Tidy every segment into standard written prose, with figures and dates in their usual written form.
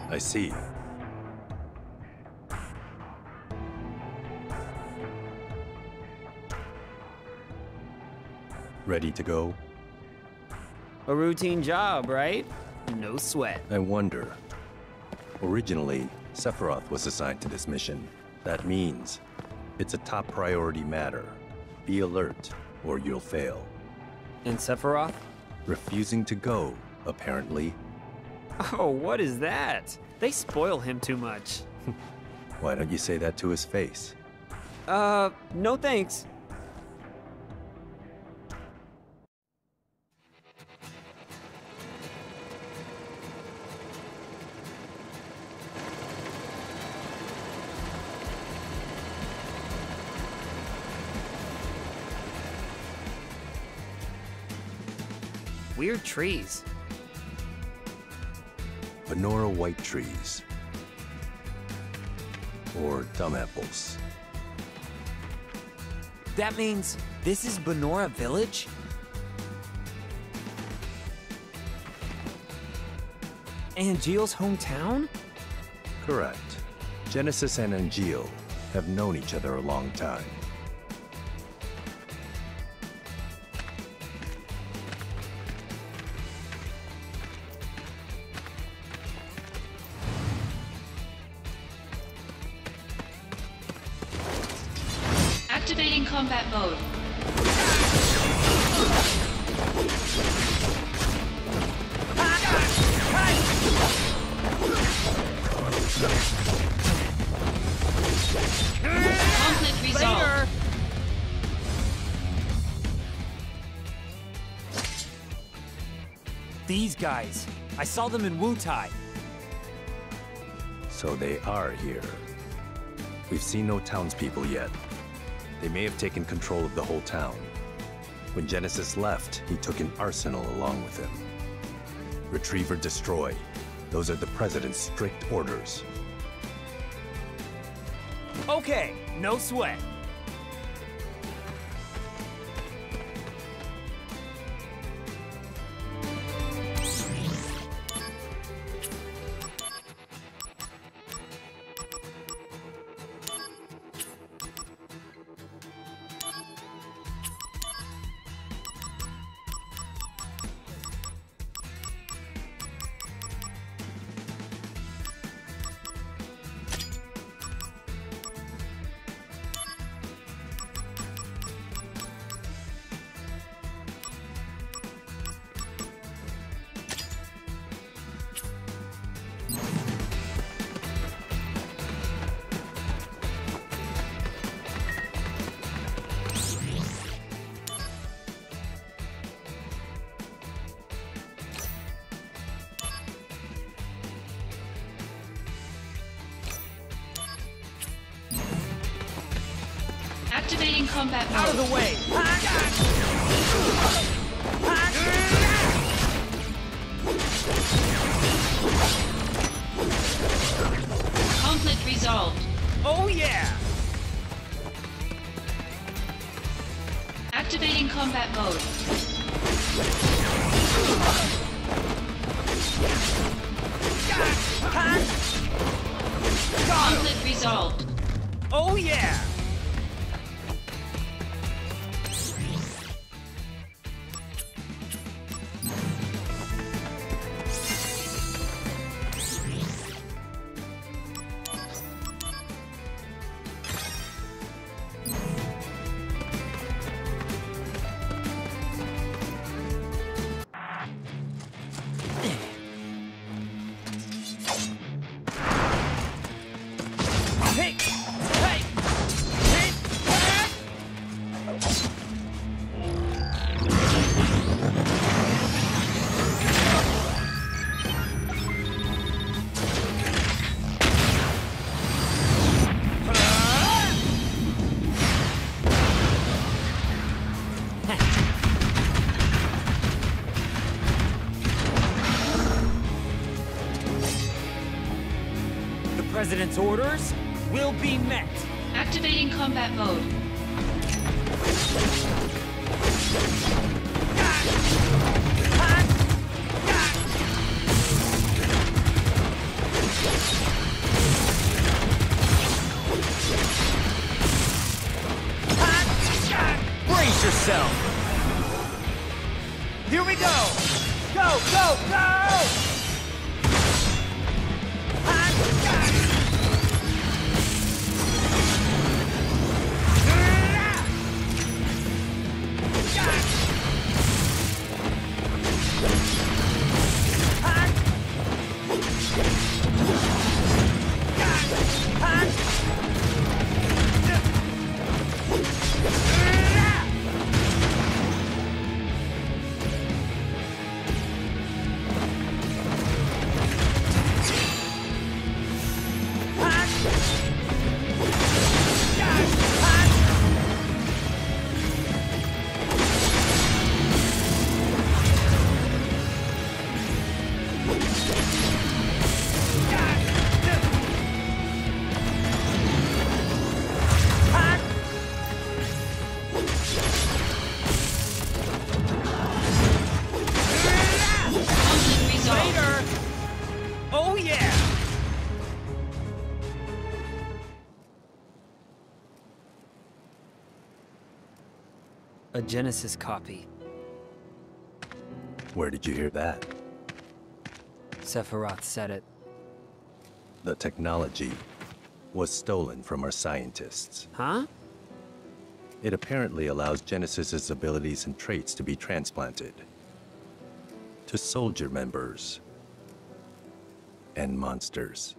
I see. Ready to go? A routine job, right? No sweat. I wonder. Originally, Sephiroth was assigned to this mission. That means it's a top priority matter. Be alert, or you'll fail. And Sephiroth? Refusing to go, apparently. Oh, what is that? They spoil him too much. Why don't you say that to his face? No thanks. Weird trees. Banora white trees. Or dumb apples. That means this is Banora Village? Angeal's hometown? Correct. Genesis and Angeal have known each other a long time. Activating combat mode. Conflict resolved. These guys. I saw them in Wutai. So they are here. We've seen no townspeople yet. They may have taken control of the whole town. When Genesis left, he took an arsenal along with him. Retrieve or destroy. Those are the President's strict orders. Okay, no sweat. Activating combat mode. Out of the way! Conflict resolved. Oh yeah! Activating combat mode. Conflict resolved. Oh yeah! President's orders will be met. Activating combat mode. Brace yourself. Here we go! Go, go, go! A Genesis copy. Where did you hear that? Sephiroth said it. The technology was stolen from our scientists. Huh? It apparently allows Genesis's abilities and traits to be transplanted to soldier members and monsters.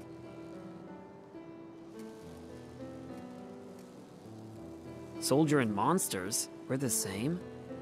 Soldier and monsters? We're the same?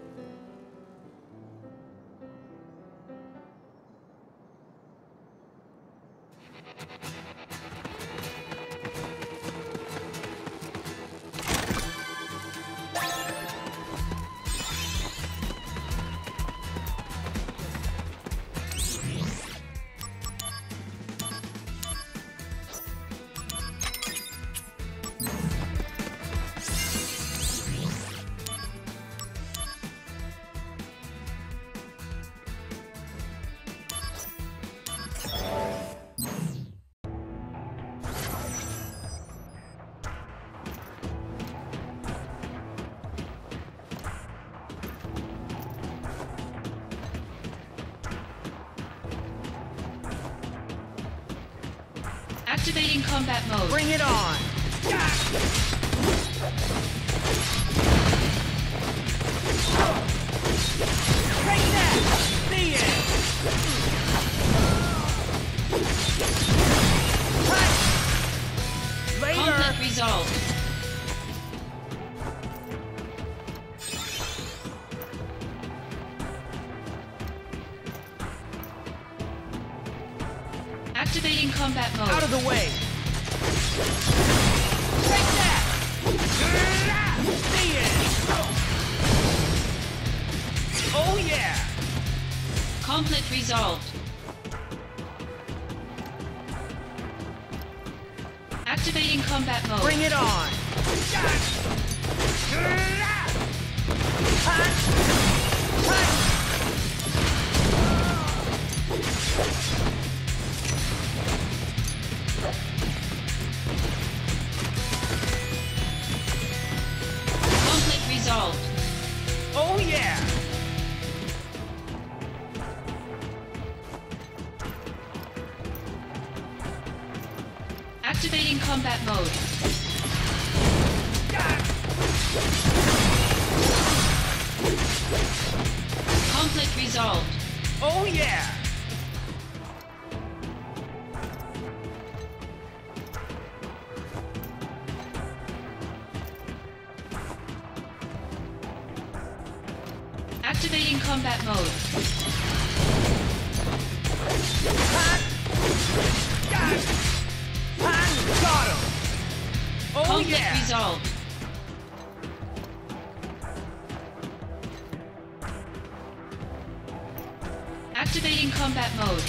Activating combat mode. Bring it on! Break that! See it! Later! Conflict resolved. Activating combat mode. Out of the way! Break that! See it! Oh yeah! Conflict resolved. Activating combat mode. Bring it on! Conflict resolved. Oh yeah! Activating combat mode. Conflict resolved. Oh yeah! Activating combat mode. Got him! Oh Conflict yeah! resolved. Activating combat mode.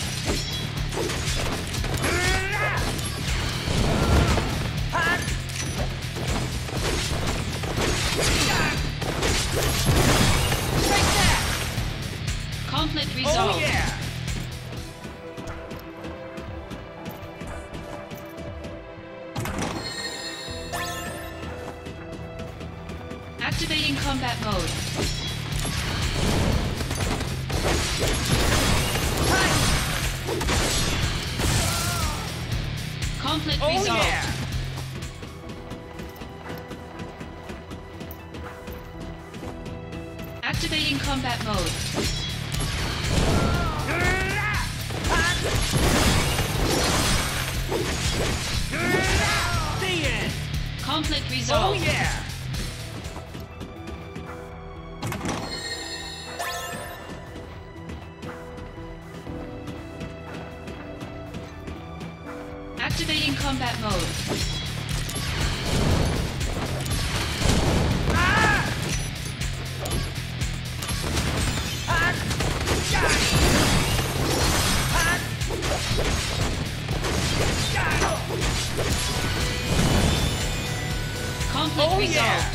Take that! Conflict resolved. Oh yeah! Activating combat mode. Conflict resolved. Activating combat mode. The end. Conflict resolved. Oh yeah. Activating combat mode. Conflict resolved.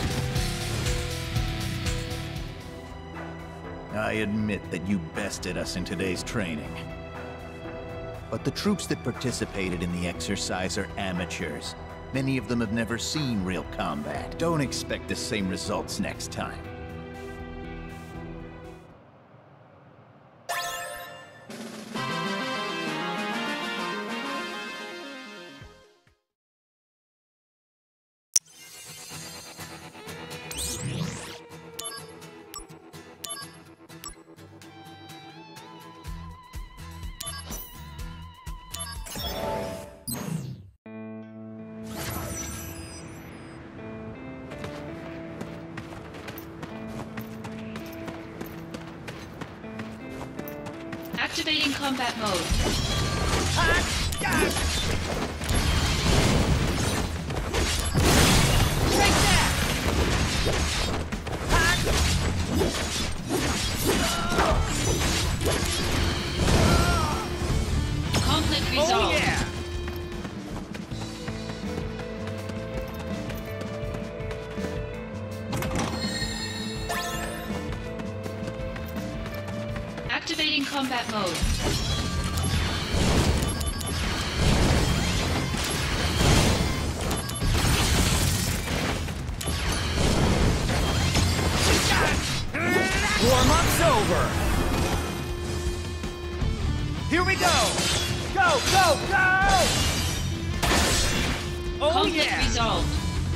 I admit that you bested us in today's training. But the troops that participated in the exercise are amateurs. Many of them have never seen real combat. Don't expect the same results next time. Activating combat mode. Conflict resolved. Oh yeah. Activating combat mode. Warm-up's over. Here we go. Go, go, go! Oh Conflict yeah. resolved.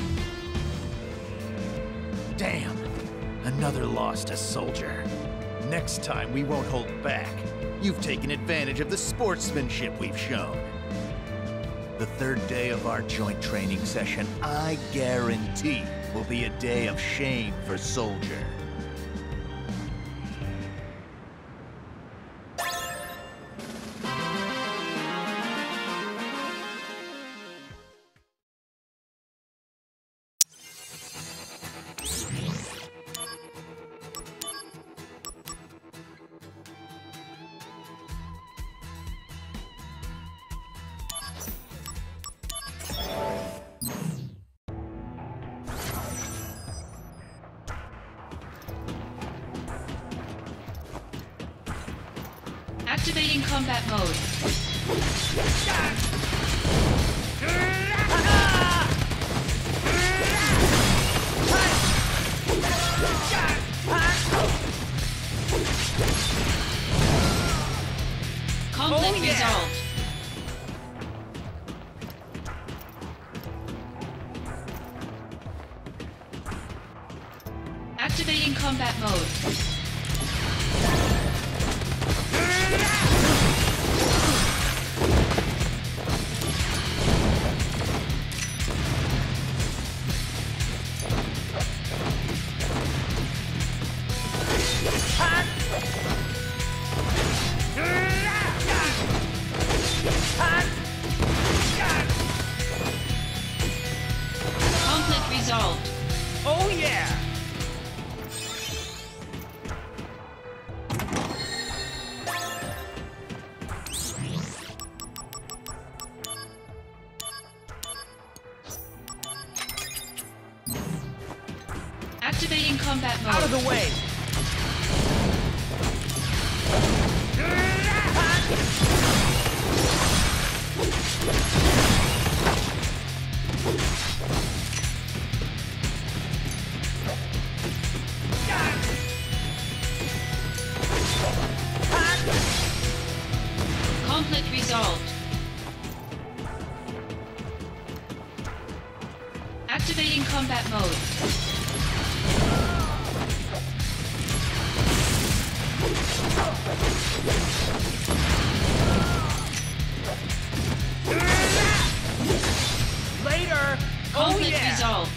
Damn! Another loss to Soldier. Next time, we won't hold back. You've taken advantage of the sportsmanship we've shown. The third day of our joint training session, I guarantee, will be a day of shame for Soldier. Activating combat mode. Conflict resolved. Activating combat mode. Conflict resolved. Oh yeah. Activating combat mode. Out of the way. resolved. Activating combat mode. Later! Conflict resolved.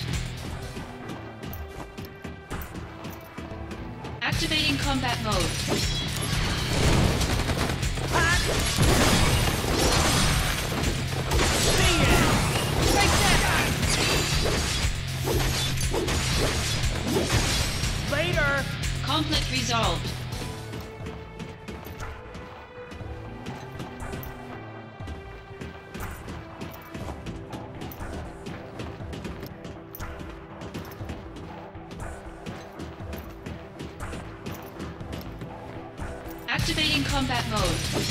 Activating combat mode. Later! Conflict resolved. Activating combat mode.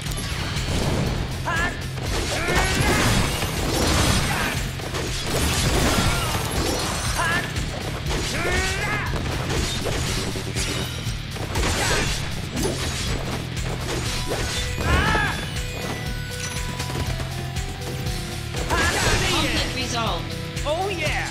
Conflict resolved. Oh yeah!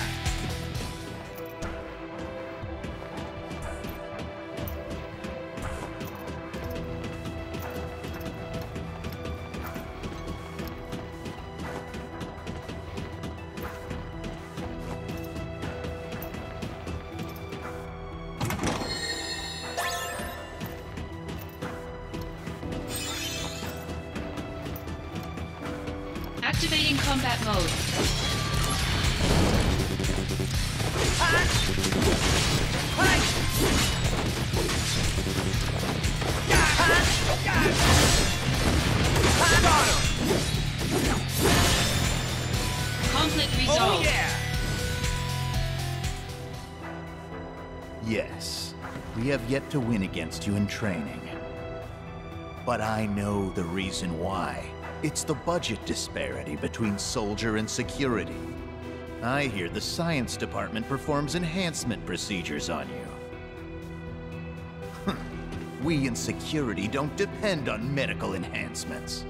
Activating combat mode. Conflict resolved. Oh yeah! Yes, we have yet to win against you in training. But I know the reason why. It's the budget disparity between soldier and security. I hear the science department performs enhancement procedures on you. We in security don't depend on medical enhancements.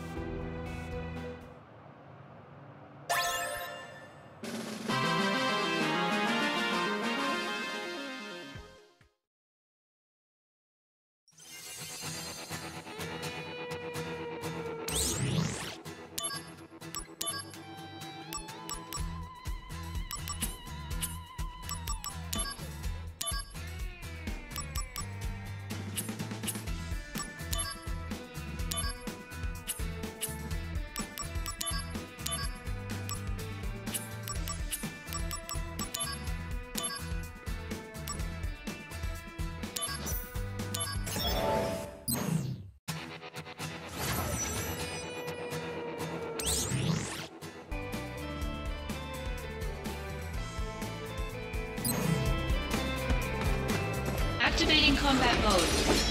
Activating combat mode.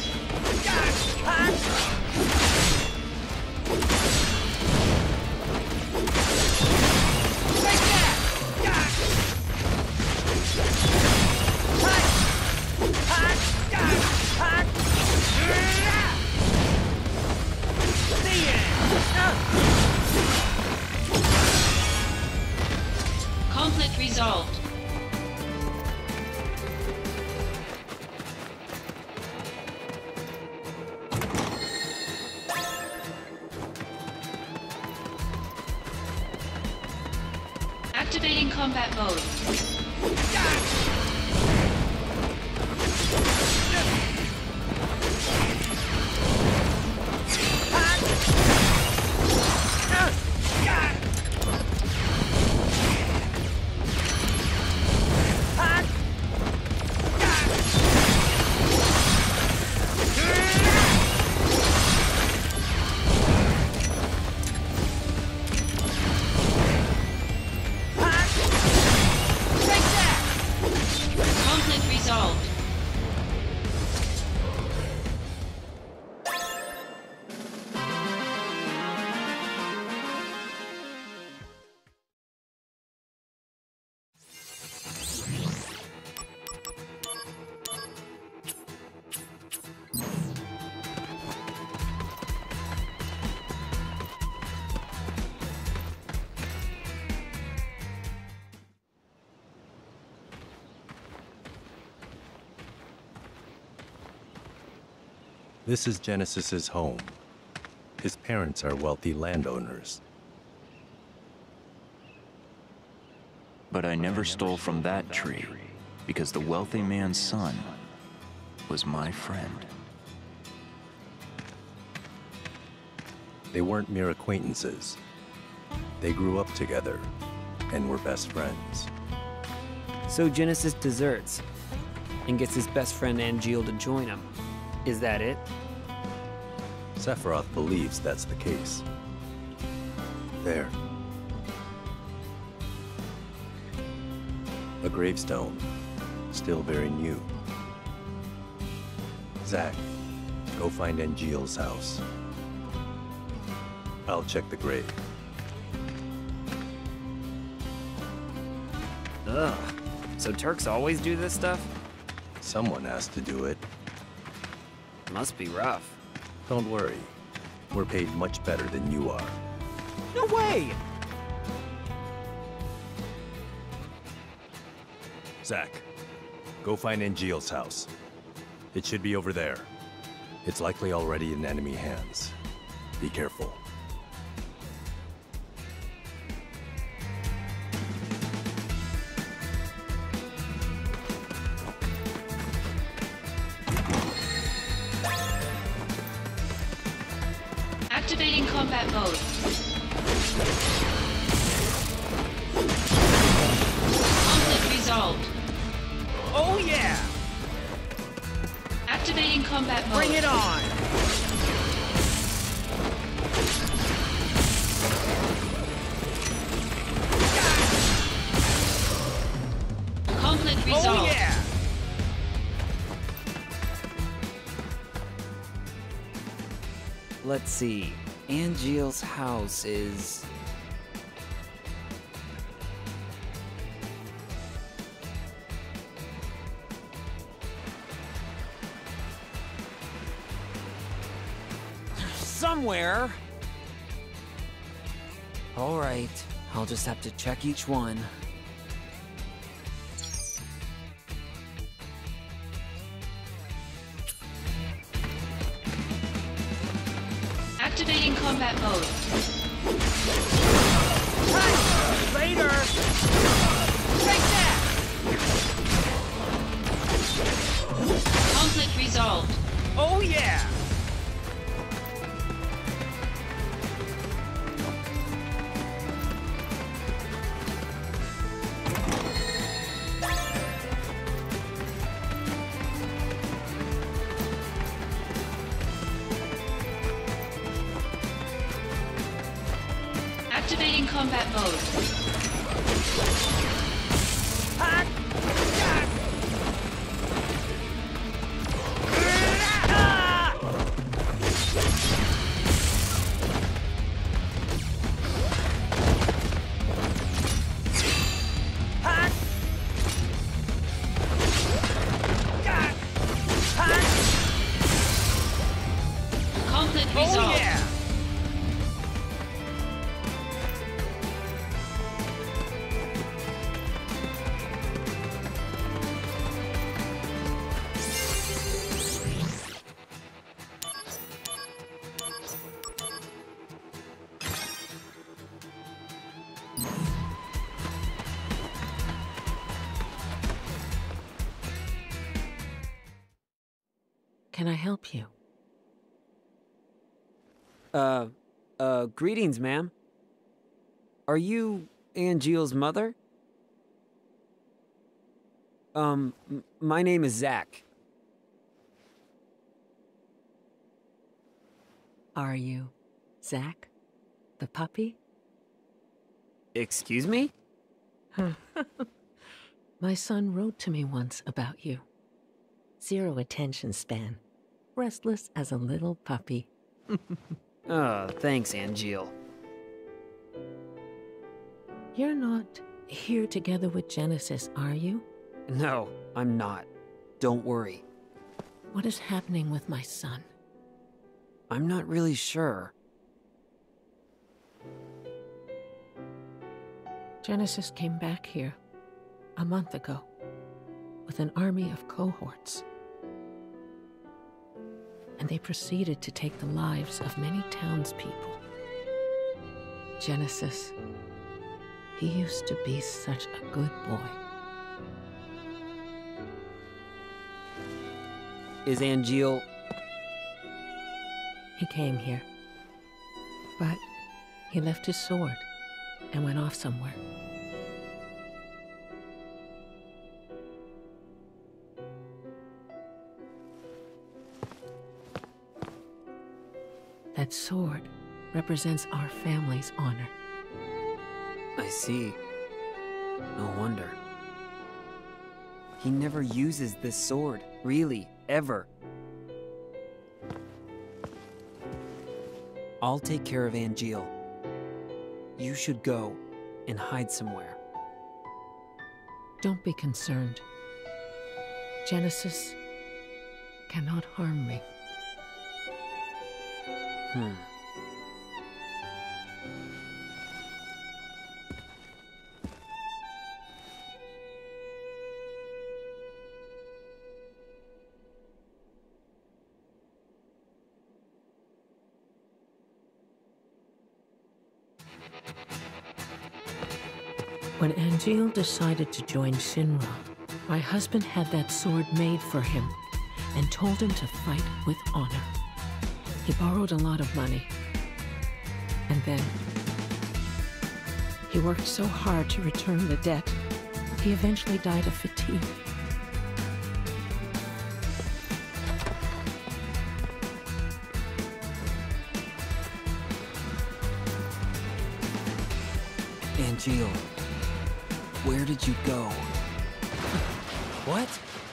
Conflict resolved. Activating combat mode. This is Genesis's home. His parents are wealthy landowners. But I never stole from that tree, because the wealthy man's son was my friend. They weren't mere acquaintances. They grew up together and were best friends. So Genesis deserts and gets his best friend Angeal to join him. Is that it? Sephiroth believes that's the case. There. A gravestone, still very new. Zack, go find Angeal's house. I'll check the grave. Ugh. So Turks always do this stuff? Someone has to do it. Must be rough. Don't worry. We're paid much better than you are. No way! Zack, go find Angeal's house. It should be over there. It's likely already in enemy hands. Be careful. Activating combat mode. Conflict resolved. Oh yeah! Activating combat mode. Bring it on! Conflict resolved. Oh yeah! Let's see. Angeal's house is... somewhere. All right, I'll just have to check each one. Activating combat mode. Later! Take that! Conflict resolved. Oh yeah! Activating combat mode. Conflict resolved. Oh yeah! Can I help you? Greetings, ma'am. Are you Angeal's mother? My name is Zack. Are you Zack, the puppy? Excuse me? My son wrote to me once about you. 0 attention span. Restless as a little puppy. Thanks, Angeal. You're not here together with Genesis, are you? No, I'm not. Don't worry. What is happening with my son? I'm not really sure. Genesis came back here a month ago with an army of cohorts. and they proceeded to take the lives of many townspeople. Genesis, he used to be such a good boy. Is Angeal... He came here, but he left his sword and went off somewhere. That sword represents our family's honor. I see. No wonder. He never uses this sword, really, ever. I'll take care of Angeal. You should go and hide somewhere. Don't be concerned. Genesis cannot harm me. When Angeal decided to join Shinra, my husband had that sword made for him and told him to fight with honor. He borrowed a lot of money, and then he worked so hard to return the debt, he eventually died of fatigue. Angeal, where did you go? What?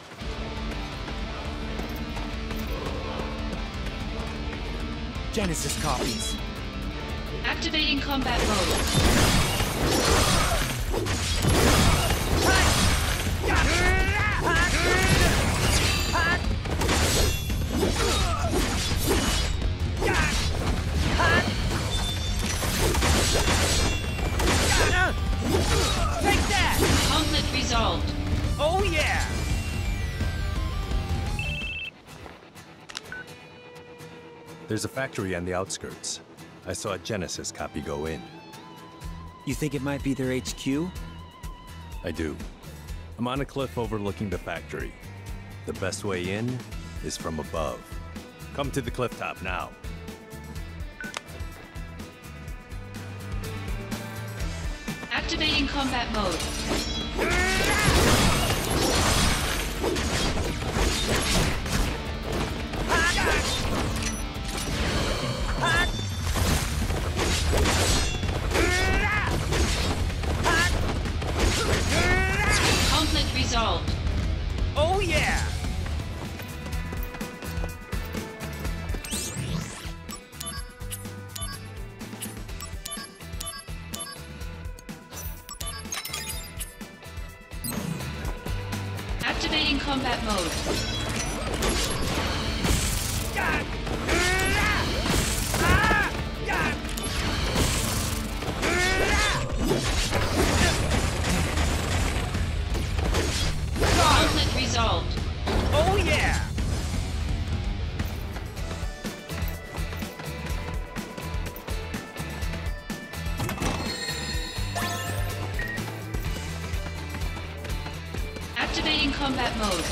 Genesis copies. Activating combat mode. Take that! Conflict resolved. Oh yeah! There's a factory on the outskirts. I saw a Genesis copy go in. You think it might be their HQ? I do. I'm on a cliff overlooking the factory. The best way in is from above. Come to the cliff top now. Activating combat mode. Conflict resolved. Oh yeah! Activating combat mode. Conflict resolved. Oh yeah! Activating combat mode.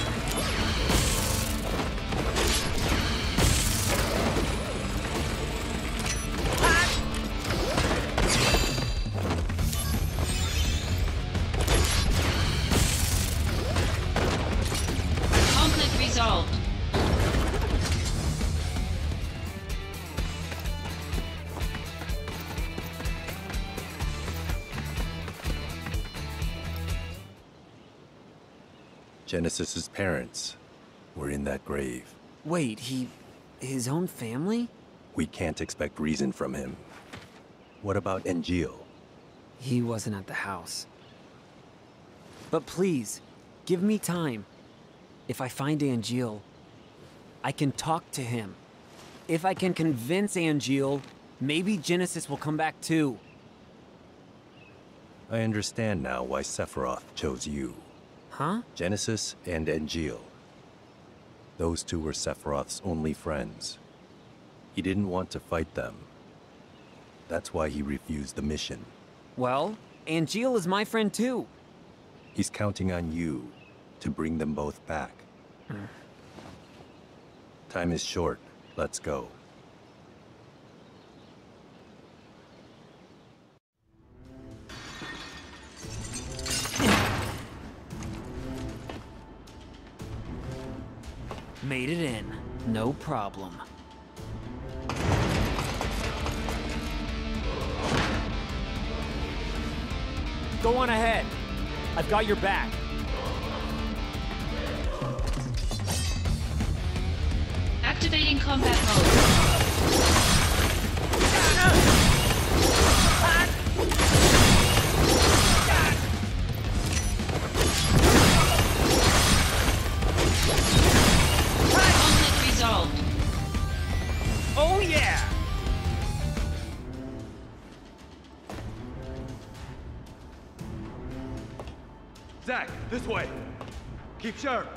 Conflict resolved. Genesis's parents were in that grave. Wait, his own family? We can't expect reason from him. What about Angeal? He wasn't at the house. But please, give me time. If I find Angeal, I can talk to him. If I can convince Angeal, maybe Genesis will come back too. I understand now why Sephiroth chose you. Huh? Genesis and Angeal. Those two were Sephiroth's only friends. He didn't want to fight them. That's why he refused the mission. Well, Angeal is my friend too. He's counting on you to bring them both back. Time is short. Let's go. Made it in. No problem. Go on ahead. I've got your back. Activating combat mode. Conflict resolved. Oh yeah! Zack, this way. Keep sharp.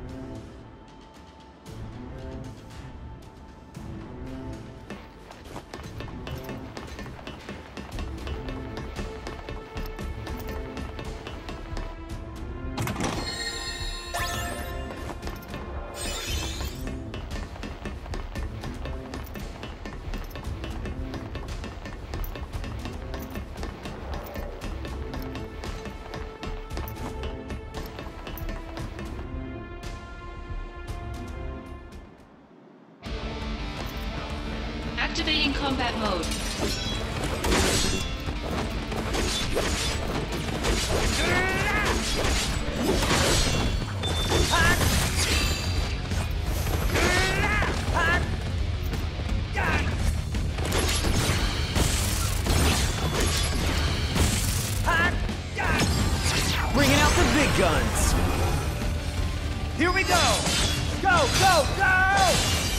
Activating combat mode. Bringing out the big guns. Here we go! Go, go, go!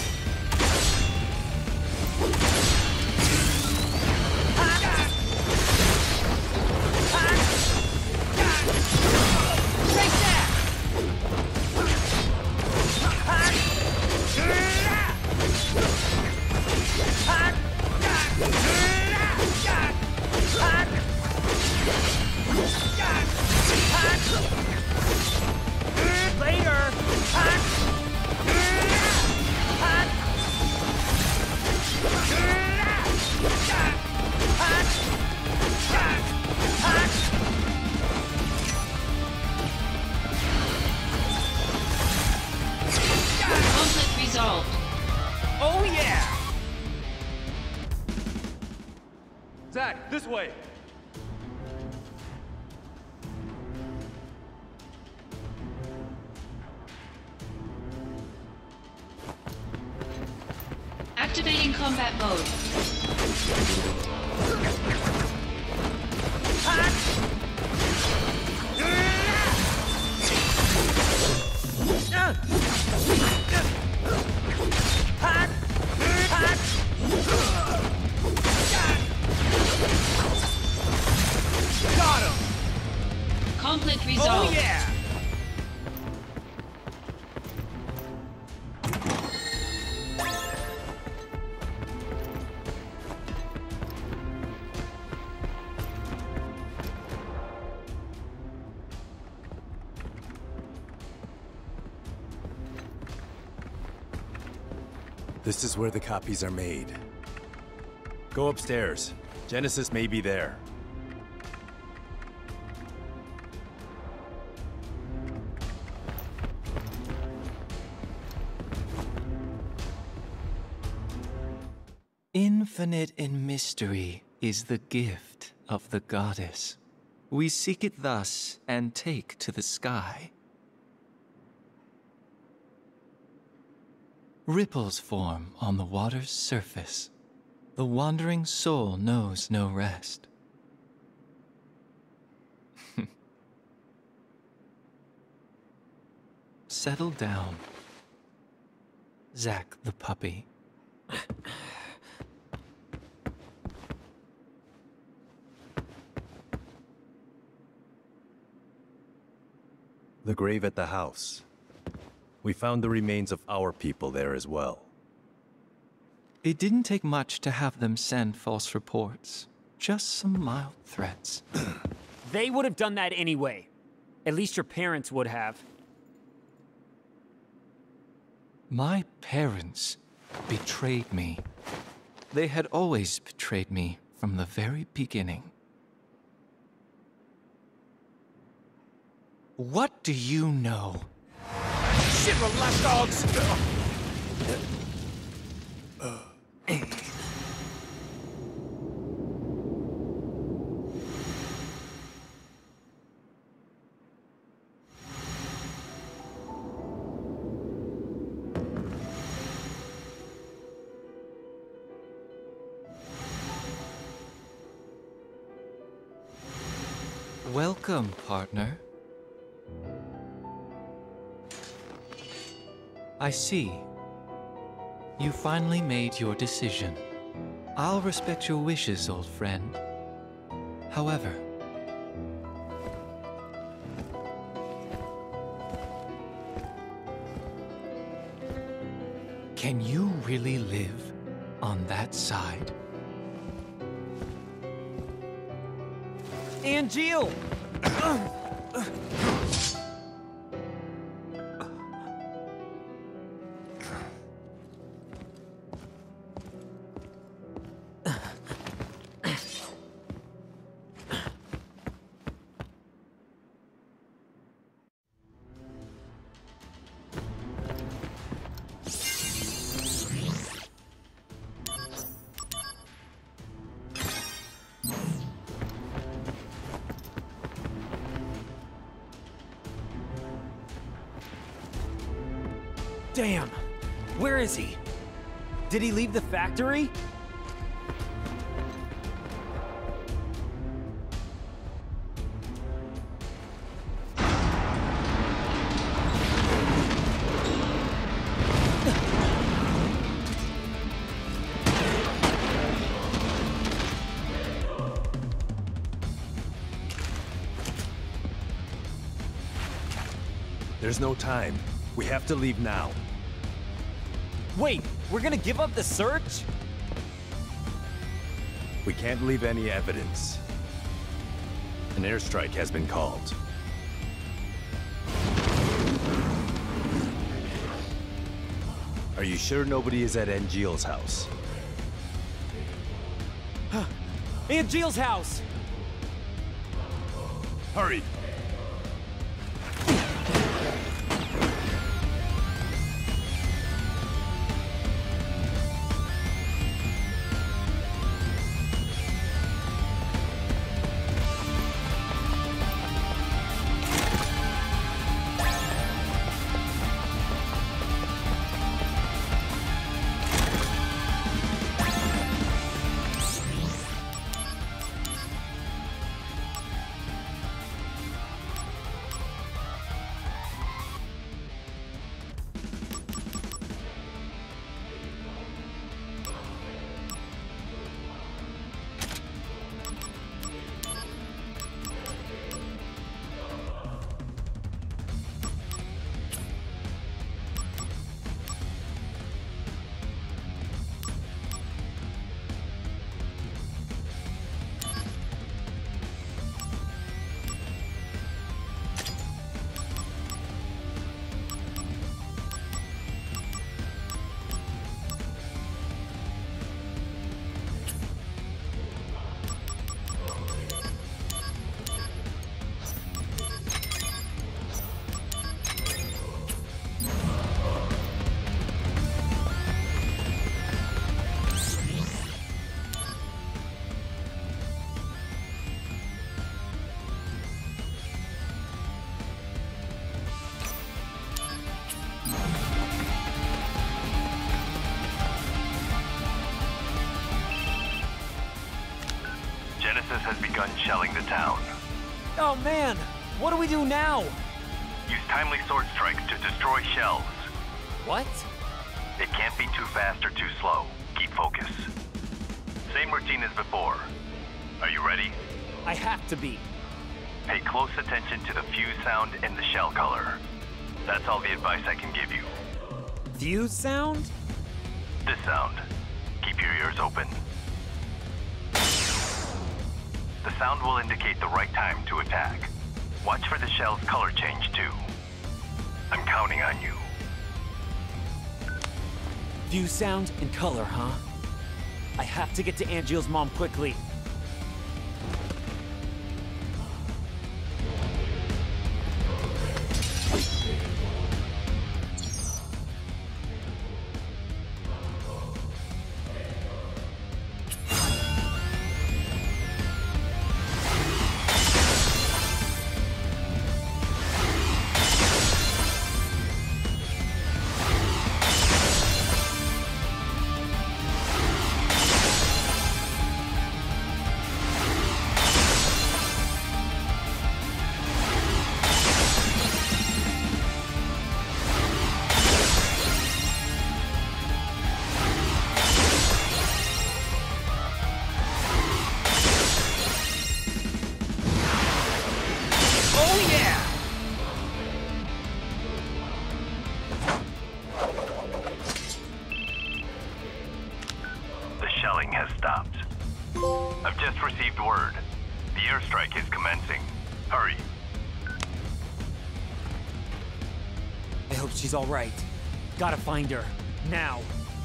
Later! Conflict resolved. Oh yeah! Zack, this way. Activating combat mode. Got him! Conflict resolved. Oh yeah! This is where the copies are made. Go upstairs. Genesis may be there. Infinite in mystery is the gift of the goddess. We seek it thus and take to the sky. Ripples form on the water's surface. The wandering soul knows no rest. Settle down, Zack the puppy. The grave at the house. We found the remains of our people there as well. It didn't take much to have them send false reports. Just some mild threats. They would have done that anyway. At least your parents would have. My parents betrayed me. They had always betrayed me from the very beginning. What do you know? Shinra lapdogs! Welcome, partner. I see. You finally made your decision. I'll respect your wishes, old friend. However, can you really live on that side? Angeal! Damn! Where is he? Did he leave the factory? There's no time. We have to leave now. Wait, we're gonna give up the search? We can't leave any evidence. An airstrike has been called. Are you sure nobody is at Angeal's house? Angeal's house! Hurry! Genesis has begun shelling the town. Oh man, what do we do now? Use timely sword strikes to destroy shells. What? It can't be too fast or too slow. Keep focus. Same routine as before. Are you ready? I have to be. Pay close attention to the fuse sound and the shell color. That's all the advice I can give you. Fuse sound? This sound. Keep your ears open. The sound will indicate the right time to attack. Watch for the shell's color change, too. I'm counting on you. Fuse sound and color, huh? I have to get to Angeal's mom quickly. Shelling has stopped. I've just received word. The airstrike is commencing. Hurry. I hope she's all right. Gotta find her. Now.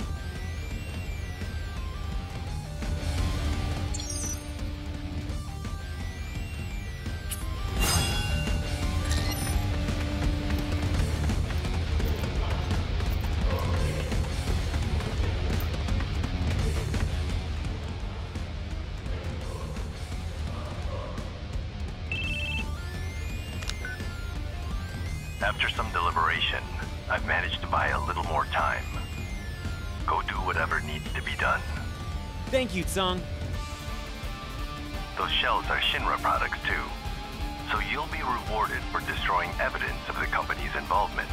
After some deliberation, I've managed to buy a little more time. Go do whatever needs to be done. Thank you, Tseng. Those shells are Shinra products too, so you'll be rewarded for destroying evidence of the company's involvement.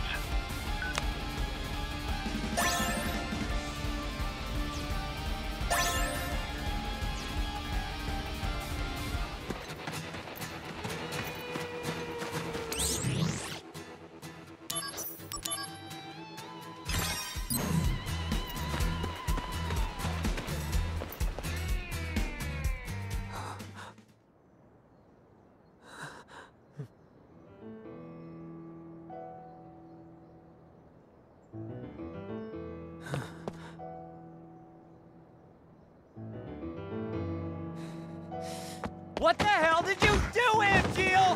What the hell did you do, Angeal?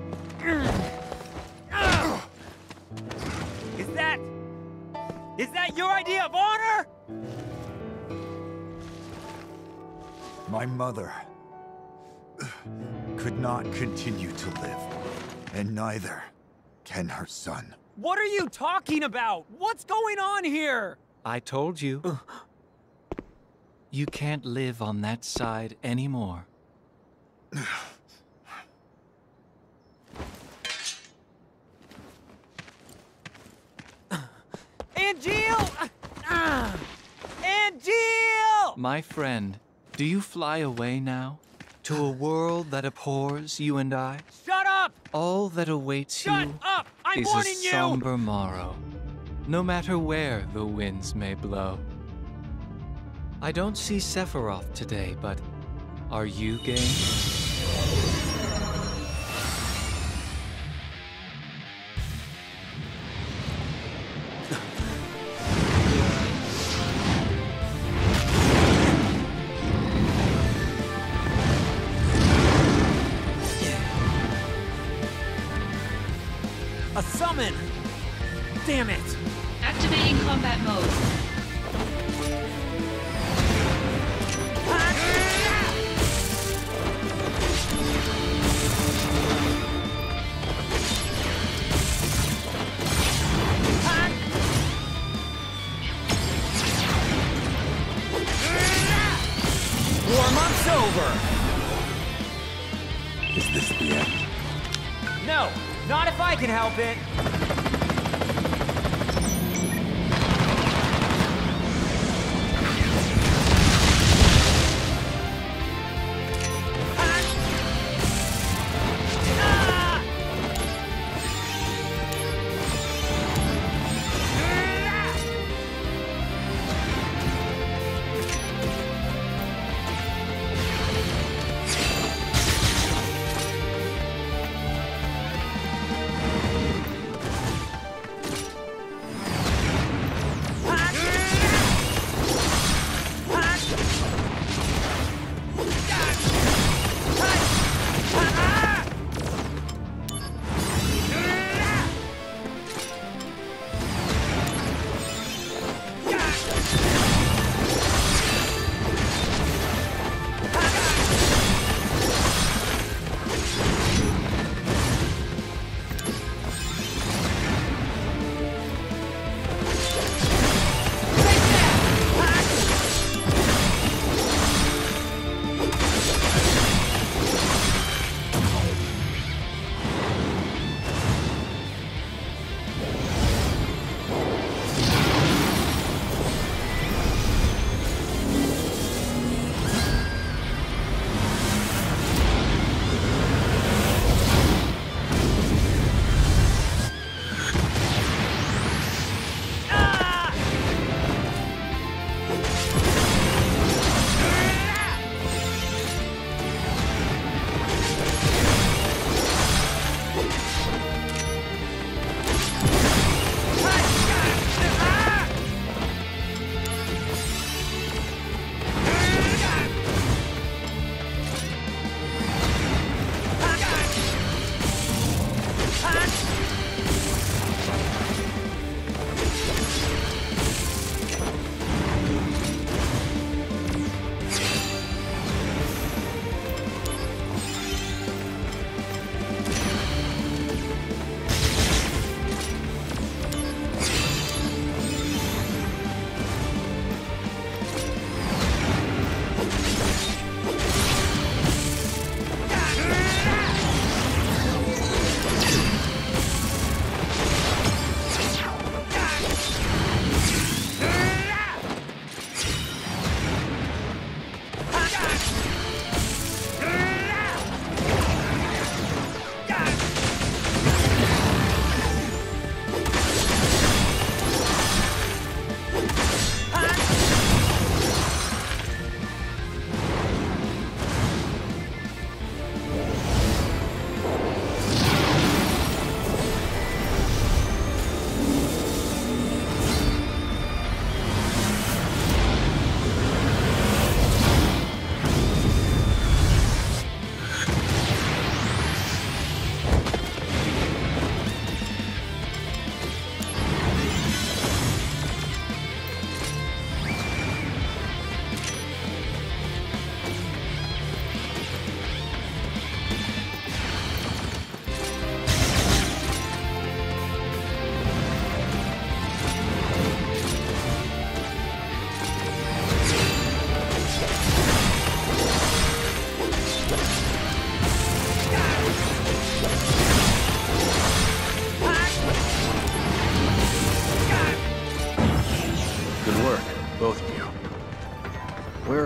Is that your idea of honor? My mother could not continue to live, and neither can her son. What are you talking about? What's going on here? I told you. You can't live on that side anymore. Angeal! Angeal! My friend, do you fly away now? To a world that abhors you and I? Shut up! All that awaits Shut you up! I'm is a warning you! somber morrow, no matter where the winds may blow. I don't see Sephiroth today, but are you game? A summon! Damn it! Activating combat mode. Warm-up's over! Is this the end? No! Not if I can help it!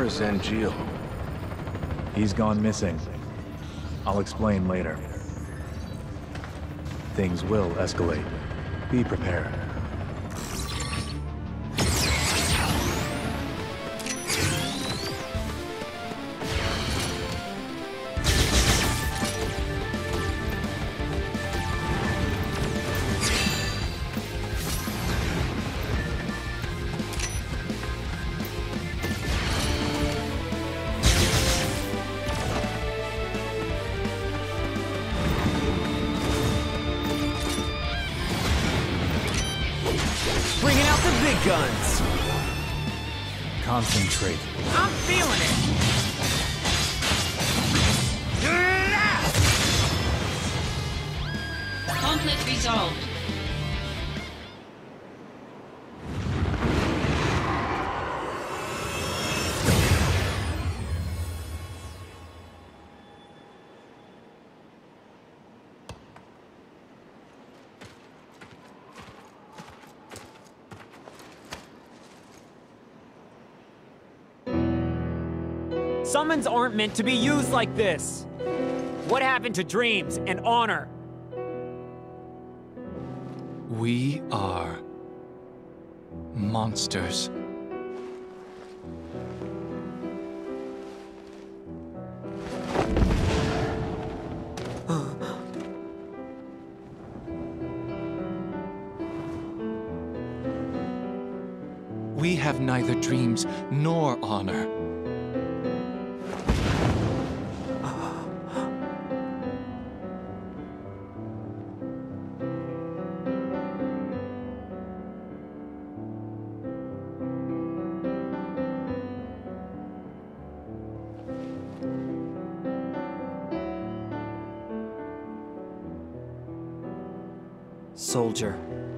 Where's Angeal? He's gone missing. I'll explain later. Things will escalate. Be prepared. Bringing out the big guns! Concentrate. I'm feeling it! Conflict resolved. Summons aren't meant to be used like this! What happened to dreams and honor? We are monsters. We have neither dreams nor honor. Soldier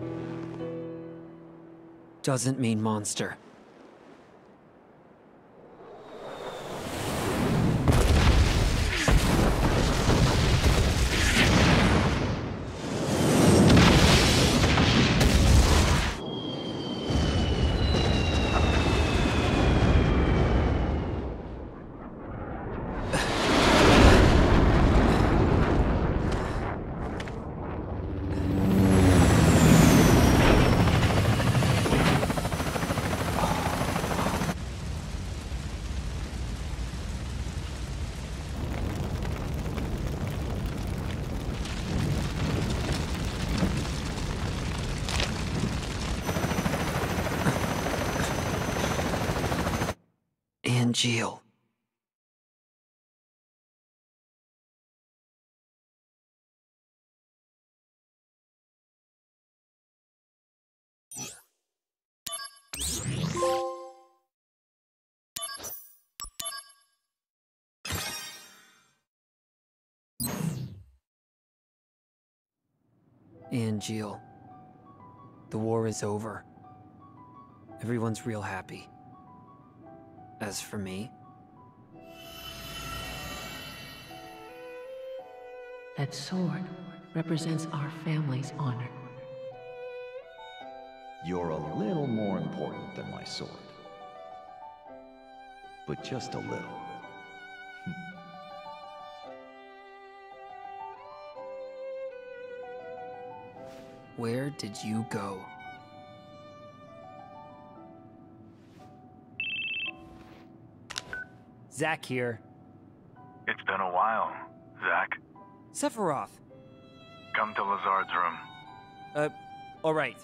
doesn't mean monster. Angeal. Angeal. The war is over. Everyone's real happy. As for me... That sword represents our family's honor. You're a little more important than my sword. But just a little. Where did you go? Zack here. It's been a while, Zack. Sephiroth. Come to Lazard's room. All right.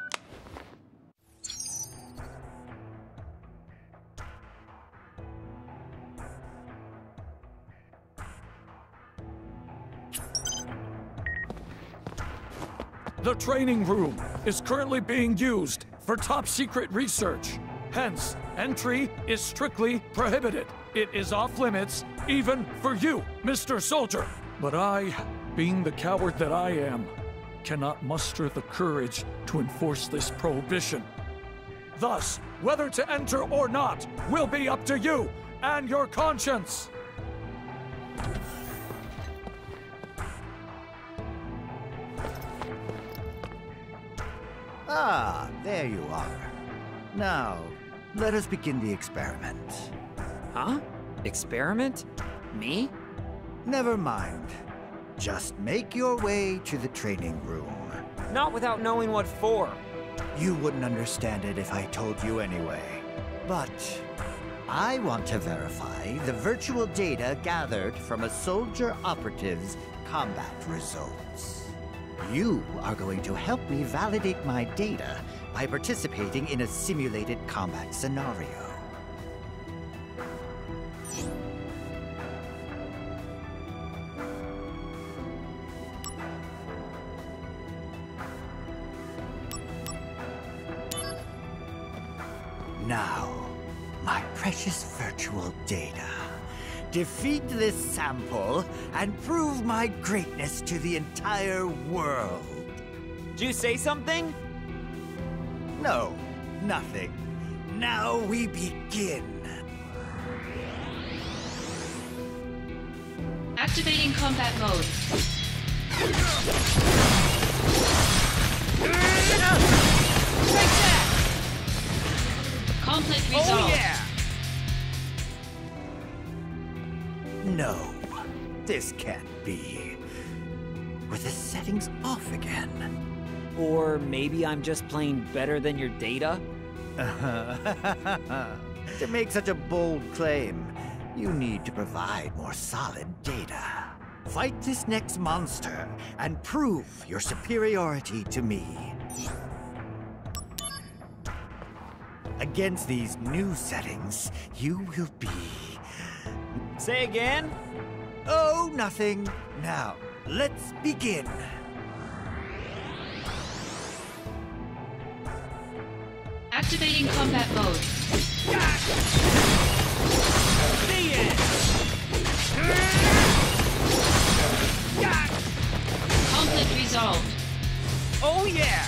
The training room is currently being used for top-secret research. Hence, entry is strictly prohibited. It is off limits, even for you, Mr. Soldier. But I, being the coward that I am, cannot muster the courage to enforce this prohibition. Thus, whether to enter or not will be up to you and your conscience. Ah, there you are. Now, let us begin the experiment. Huh? Experiment? Me? Never mind. Just make your way to the training room. Not without knowing what for. You wouldn't understand it if I told you anyway. But I want to verify the virtual data gathered from a soldier operative's combat results. You are going to help me validate my data by participating in a simulated combat scenario. Now, my precious virtual data. Defeat this sample and prove my greatness to the entire world. Did you say something? No, nothing. Now we begin. Activating combat mode. Take that! Conflict resolved. Oh yeah! No, this can't be. Were the settings off again? Or maybe I'm just playing better than your data? To make such a bold claim, you need to provide more solid data. Fight this next monster and prove your superiority to me. Against these new settings, you will be... Say again? Oh, nothing. Now, let's begin. Activating combat mode. Conflict resolved. Oh yeah!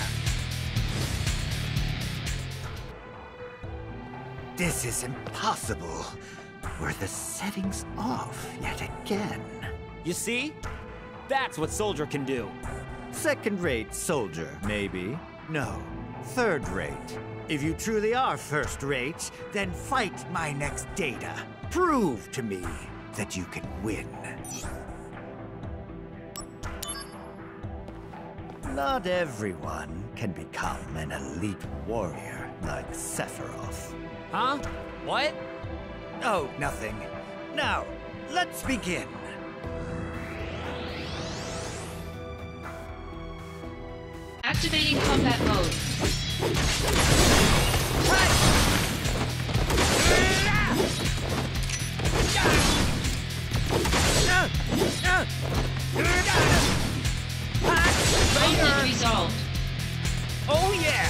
This is impossible. Were the settings off yet again? You see? That's what Soldier can do. Second-rate soldier, maybe. No, third-rate. If you truly are first-rate, then fight my next data. Prove to me that you can win. Not everyone can become an elite warrior like Sephiroth. Huh? What? Oh, nothing. Now, let's begin. Activating combat mode. Conflict resolved. Oh yeah!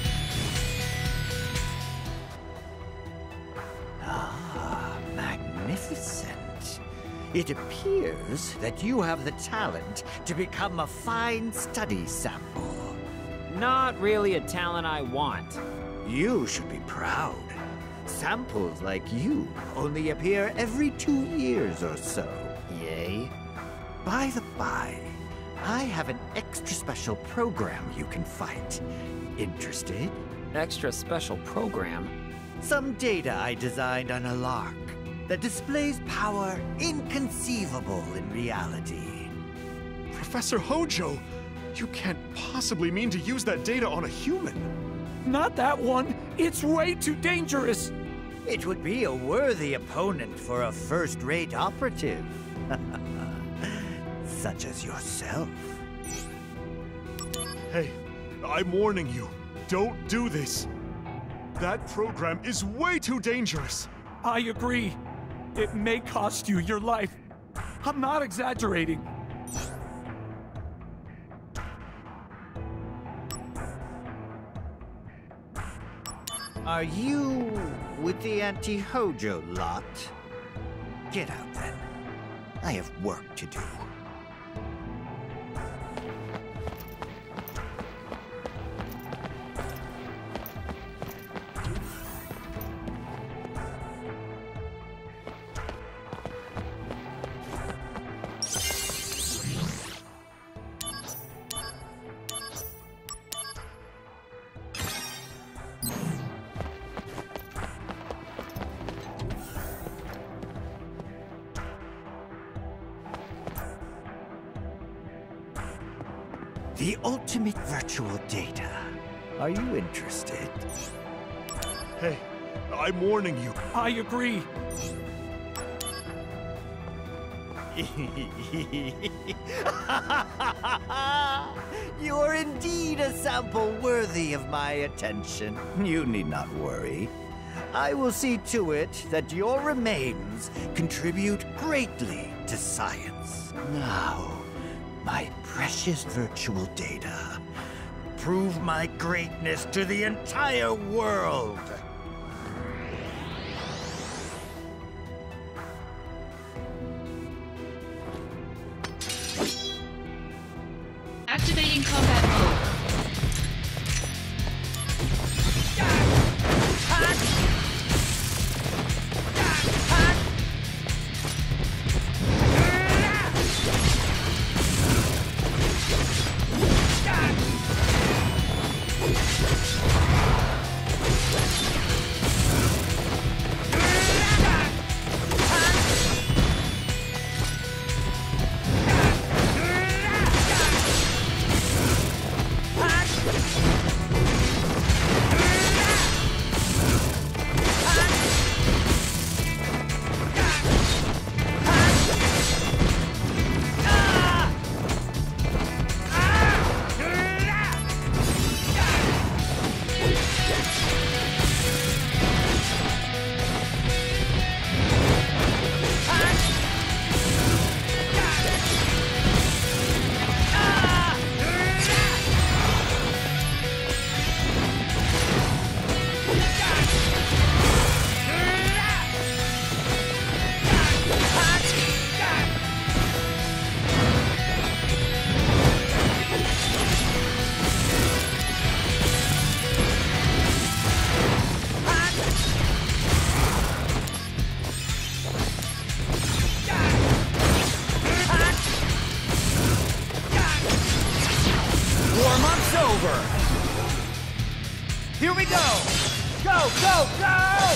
Ah, magnificent. It appears that you have the talent to become a fine study sample. Not really a talent I want. You should be proud. Samples like you only appear every 2 years or so, yay? By the by, I have an extra special program you can fight. Interested? Extra special program? Some data I designed on a lark that displays power inconceivable in reality. Professor Hojo, you can't possibly mean to use that data on a human. Not that one! It's way too dangerous! It would be a worthy opponent for a first-rate operative. Such as yourself. Hey, I'm warning you. Don't do this. That program is way too dangerous. I agree. It may cost you your life. I'm not exaggerating. Are you with the anti-Hojo lot? Get out then. I have work to do. The ultimate virtual data. Are you interested? Hey, I'm warning you. I agree. You are indeed a sample worthy of my attention. You need not worry. I will see to it that your remains contribute greatly to science. Now, my precious virtual data, prove my greatness to the entire world. Activating combat mode. Warm-up's over. Here we go. Go, go, go!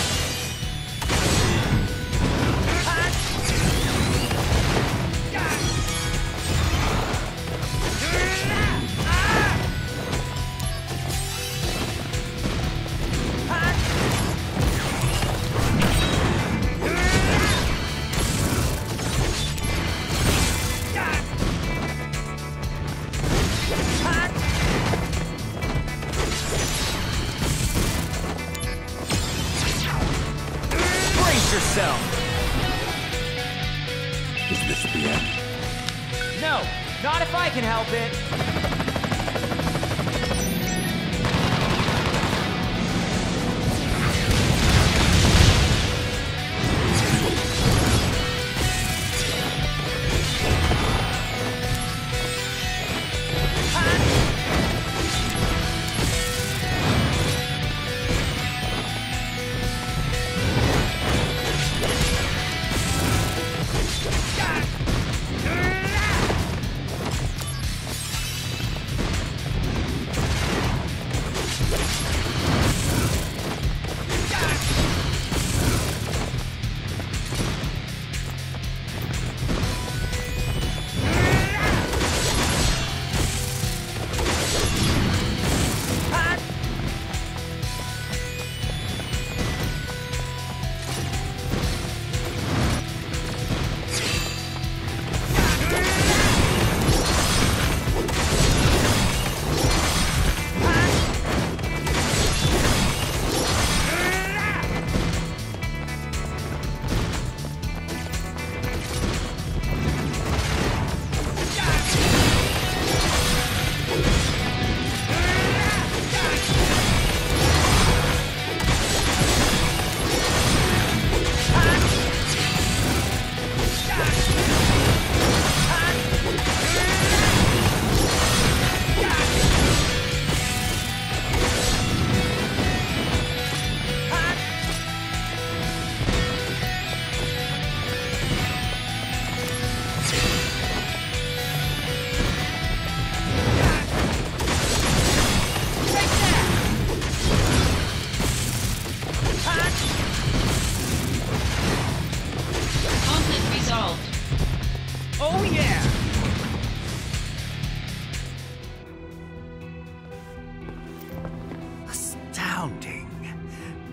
Yourself. Is this the end? No, not if I can help it.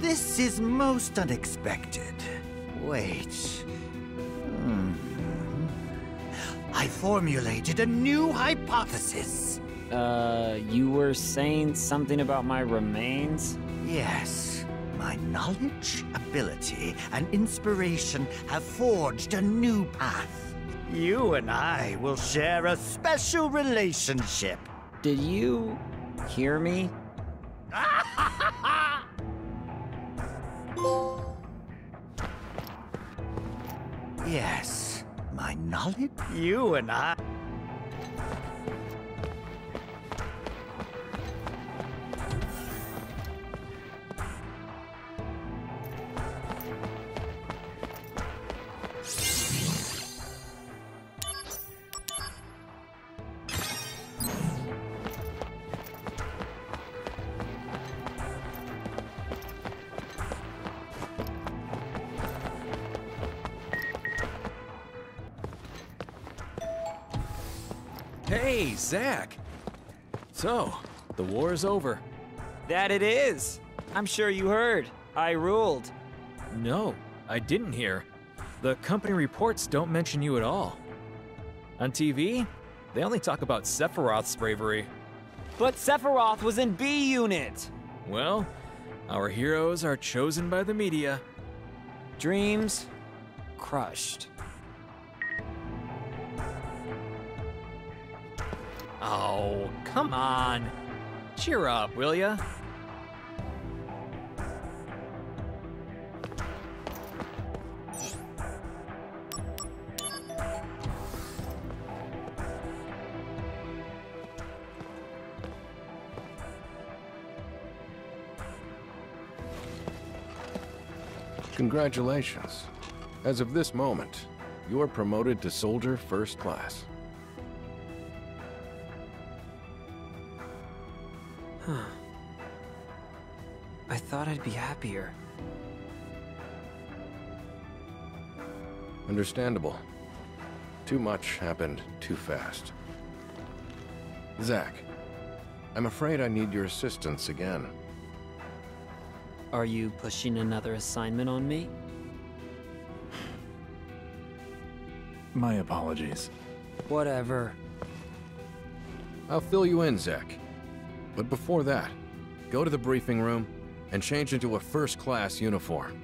This is most unexpected. Wait. I formulated a new hypothesis. You were saying something about my remains? Yes. My knowledge, ability, and inspiration have forged a new path. You and I will share a special relationship. Did you hear me? Yes. My knowledge, you and I. Hey, Zack! So, the war is over. That it is! I'm sure you heard. I ruled. No, I didn't hear. The company reports don't mention you at all. On TV, they only talk about Sephiroth's bravery. But Sephiroth was in B Unit! Well, our heroes are chosen by the media. Dreams crushed. Oh, come on. Cheer up, will ya? Congratulations. As of this moment, you are promoted to Soldier First Class. Huh. I thought I'd be happier. Understandable. Too much happened too fast. Zack, I'm afraid I need your assistance again. Are you pushing another assignment on me? My apologies. Whatever. I'll fill you in, Zack. But before that, go to the briefing room and change into a first-class uniform.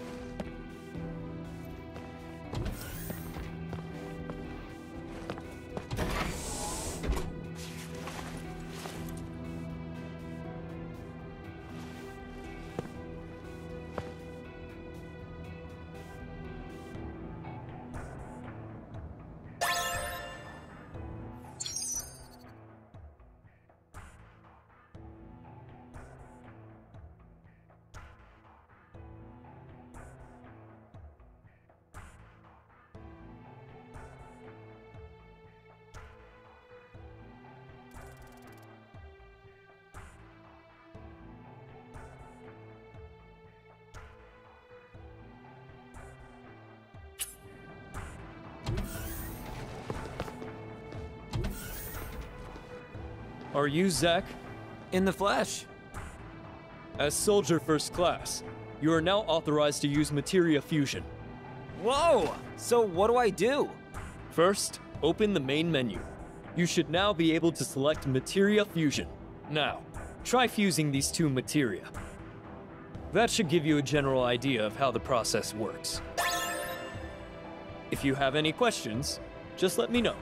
Are you Zack? In the flesh. As Soldier First Class, you are now authorized to use Materia Fusion. Whoa! So what do I do? First, open the main menu. You should now be able to select Materia Fusion. Now, try fusing these two materia. That should give you a general idea of how the process works. If you have any questions, just let me know.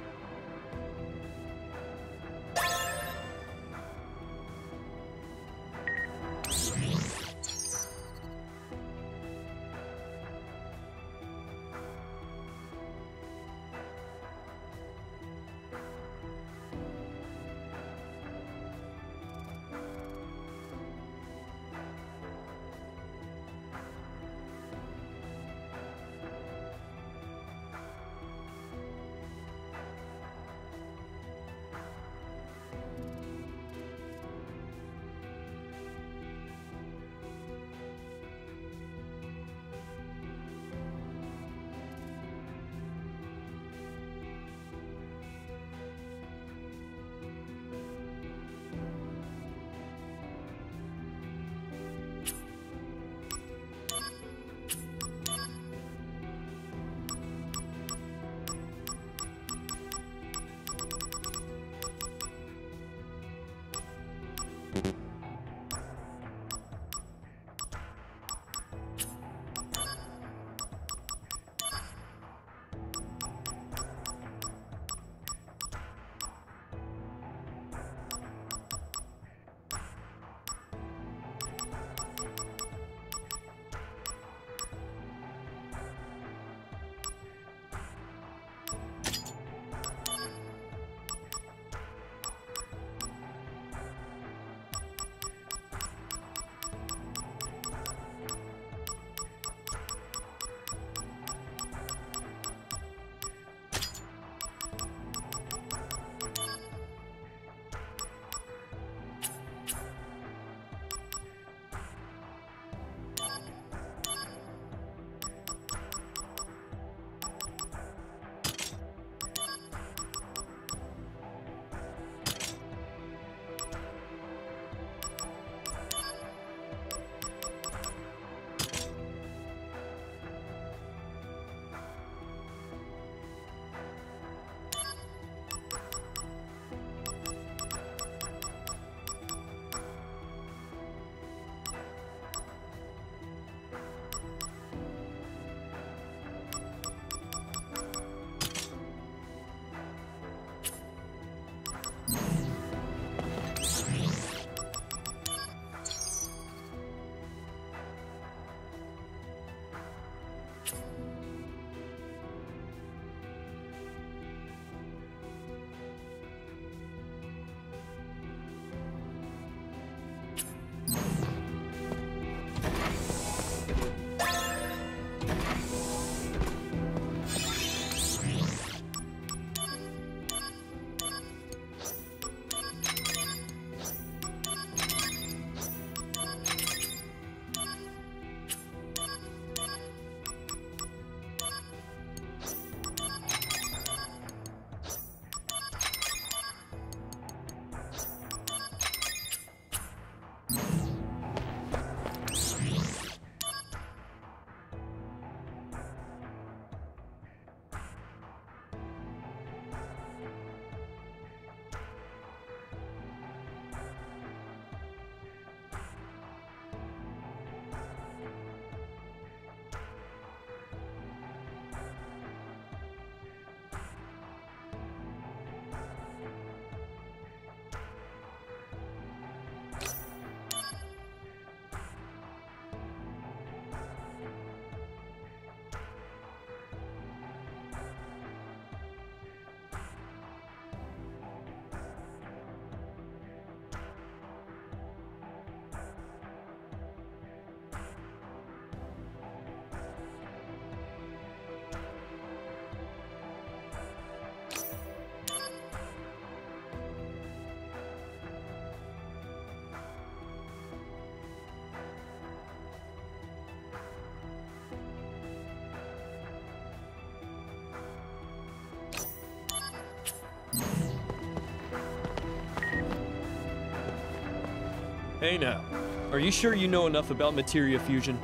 Hey now, are you sure you know enough about materia fusion?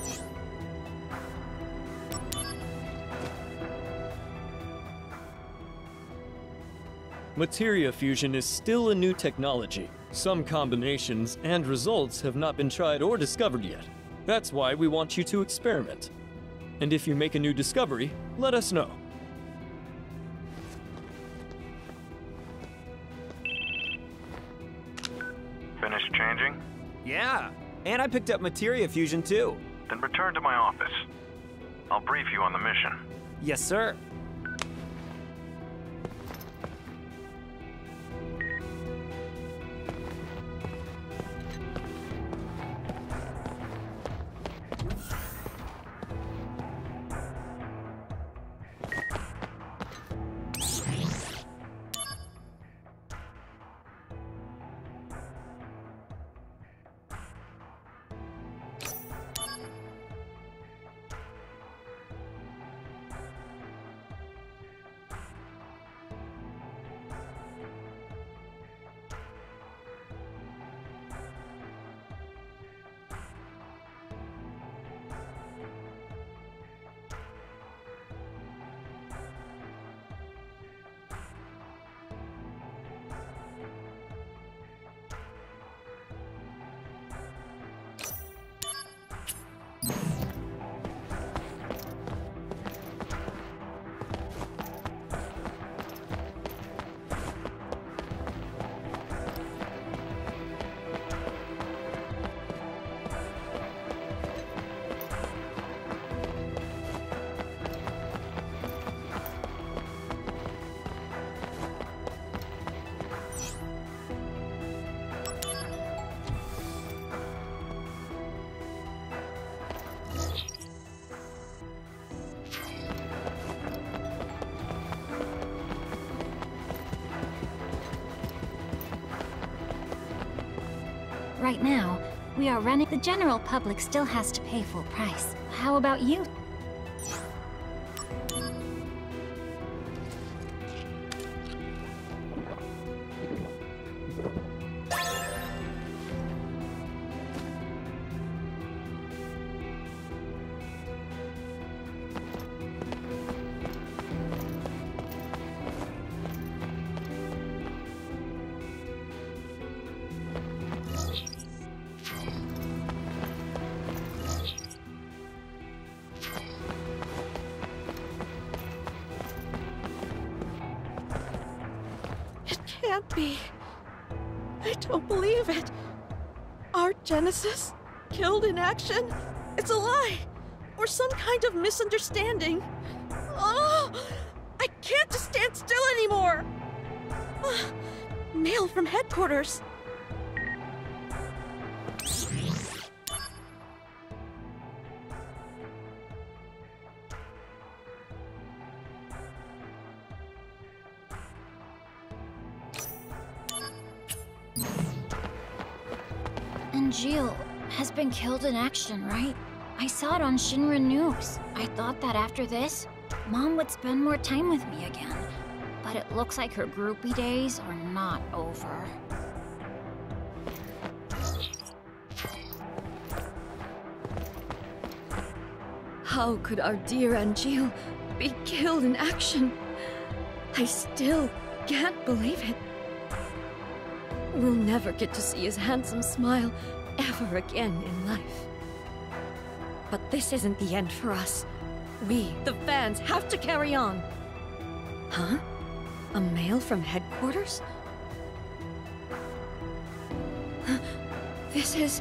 Materia fusion is still a new technology. Some combinations and results have not been tried or discovered yet. That's why we want you to experiment. And if you make a new discovery, let us know. Finished changing? Yeah, and I picked up materia fusion too. Then return to my office. I'll brief you on the mission. Yes, sir. Right now, we are running. The general public still has to pay full price. How about you? Can't be. I don't believe it. Our Genesis? Killed in action? It's a lie! Or some kind of misunderstanding. Oh! I can't just stand still anymore! Mail from headquarters. Angeal has been killed in action, right? I saw it on Shinra News. I thought that after this, Mom would spend more time with me again. But it looks like her groupie days are not over. How could our dear Angeal be killed in action? I still can't believe it. We'll never get to see his handsome smile ever again in life. But this isn't the end for us. We, the fans, have to carry on. Huh? A mail from headquarters? This is...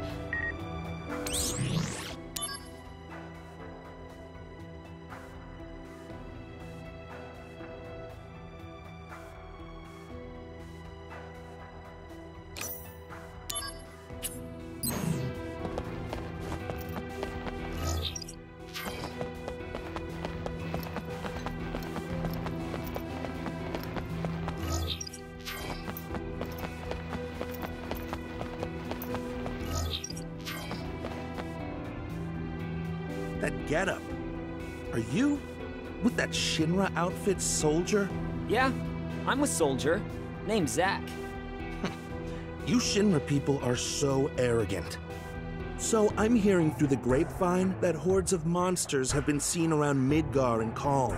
That getup. Are you with that Shinra outfit, Soldier? Yeah, I'm with Soldier. Name's Zack. You Shinra people are so arrogant. So I'm hearing through the grapevine that hordes of monsters have been seen around Midgar and Calm.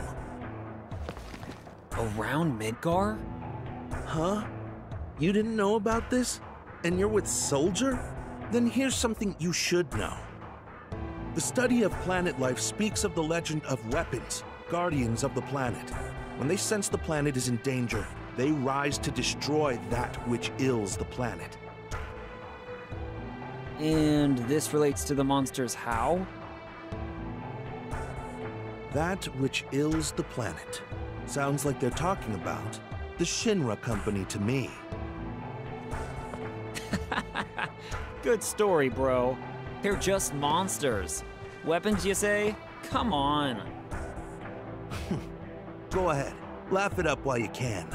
Around Midgar? Huh? You didn't know about this? And you're with Soldier? Then here's something you should know. The study of planet life speaks of the legend of weapons, guardians of the planet. When they sense the planet is in danger, they rise to destroy that which ills the planet. And this relates to the monsters how? That which ills the planet. Sounds like they're talking about the Shinra Company to me. Good story, bro. They're just monsters. Weapons, you say? Come on. Go ahead. Laugh it up while you can.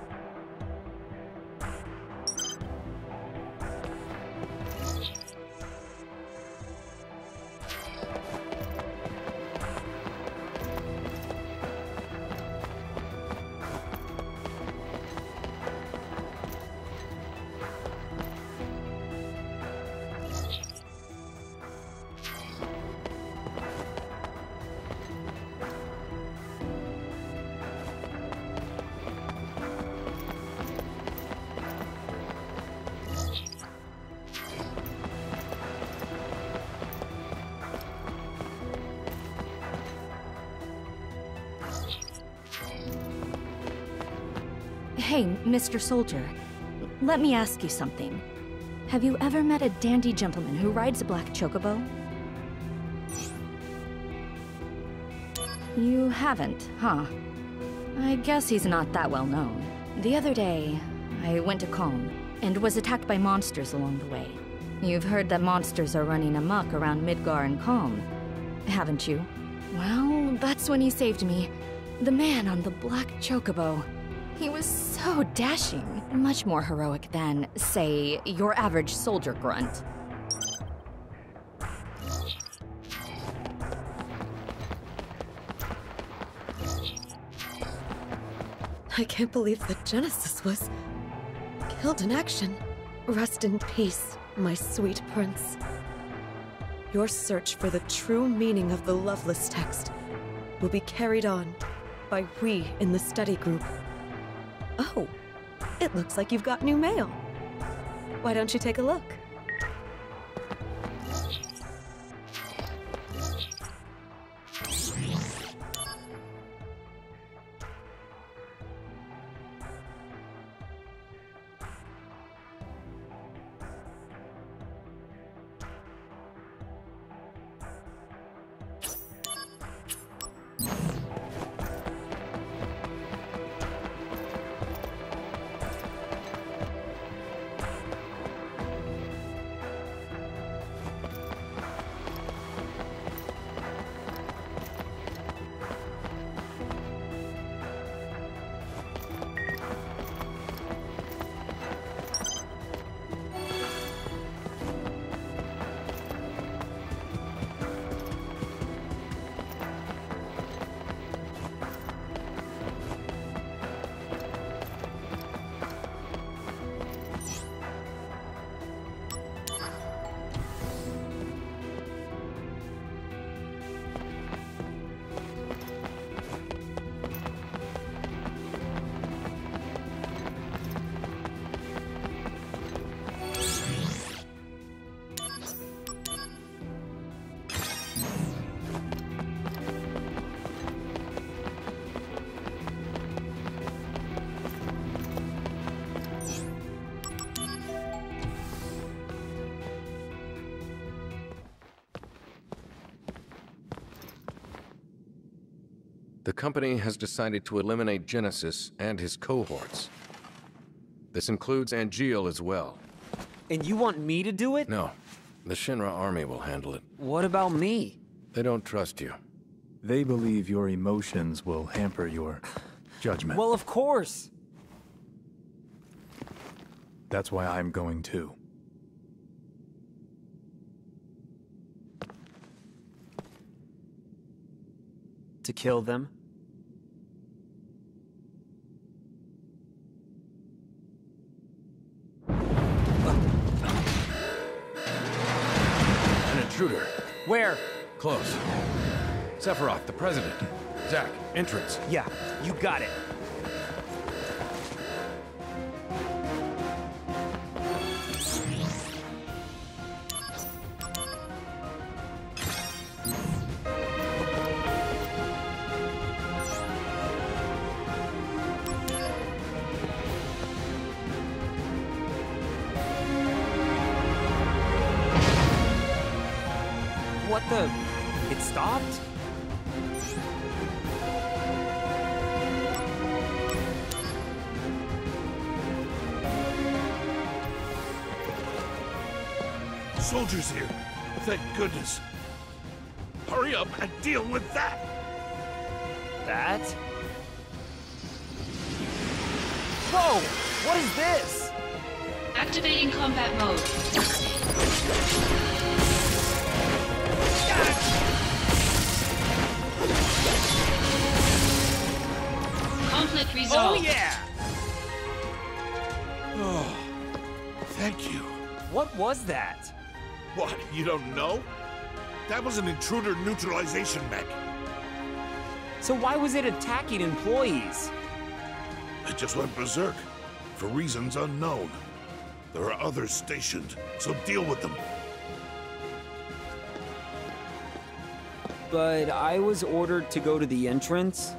Hey, Mr. Soldier, let me ask you something. Have you ever met a dandy gentleman who rides a black chocobo? You haven't, huh? I guess he's not that well known. The other day, I went to Calm and was attacked by monsters along the way. You've heard that monsters are running amok around Midgar and Calm, haven't you? Well, that's when he saved me. The man on the black chocobo. He was so dashing, much more heroic than, say, your average soldier grunt. I can't believe that Genesis was killed in action. Rest in peace, my sweet prince. Your search for the true meaning of the Loveless text will be carried on by we in the study group. Oh, it looks like you've got new mail. Why don't you take a look? The company has decided to eliminate Genesis and his cohorts. This includes Angeal as well. And you want me to do it? No. The Shinra army will handle it. What about me? They don't trust you. They believe your emotions will hamper your judgment. Well, of course. That's why I'm going too. To kill them? Where? Close. Sephiroth, the president. Zack, entrance. Yeah, you got it. What the? It stopped? Soldiers here. Thank goodness. Hurry up and deal with that! That? Whoa! What is this? Activating combat mode. Conflict resolved. Oh yeah! Oh, thank you. What was that? What, you don't know? That was an intruder neutralization mech. So why was it attacking employees? It just went berserk, for reasons unknown. There are others stationed, so deal with them. But I was ordered to go to the entrance.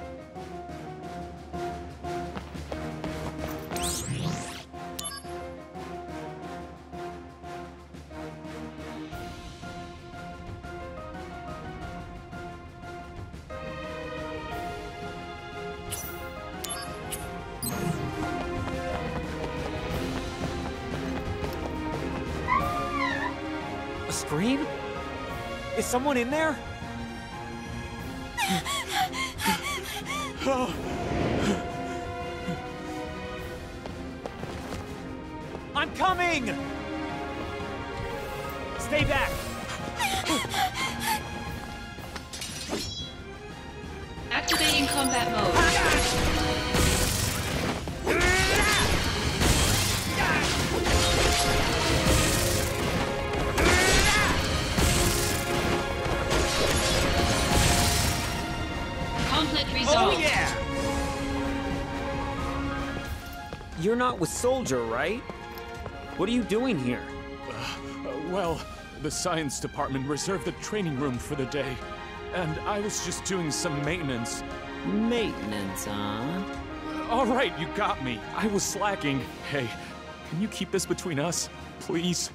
A scream? Is someone in there? I'm coming! Stay back! Activating combat mode. Conflict resolved. Oh yeah! You're not with Soldier, right? What are you doing here? Well, the science department reserved the training room for the day, and I was just doing some maintenance. Maintenance, huh? All right, you got me. I was slacking. Hey, can you keep this between us, please?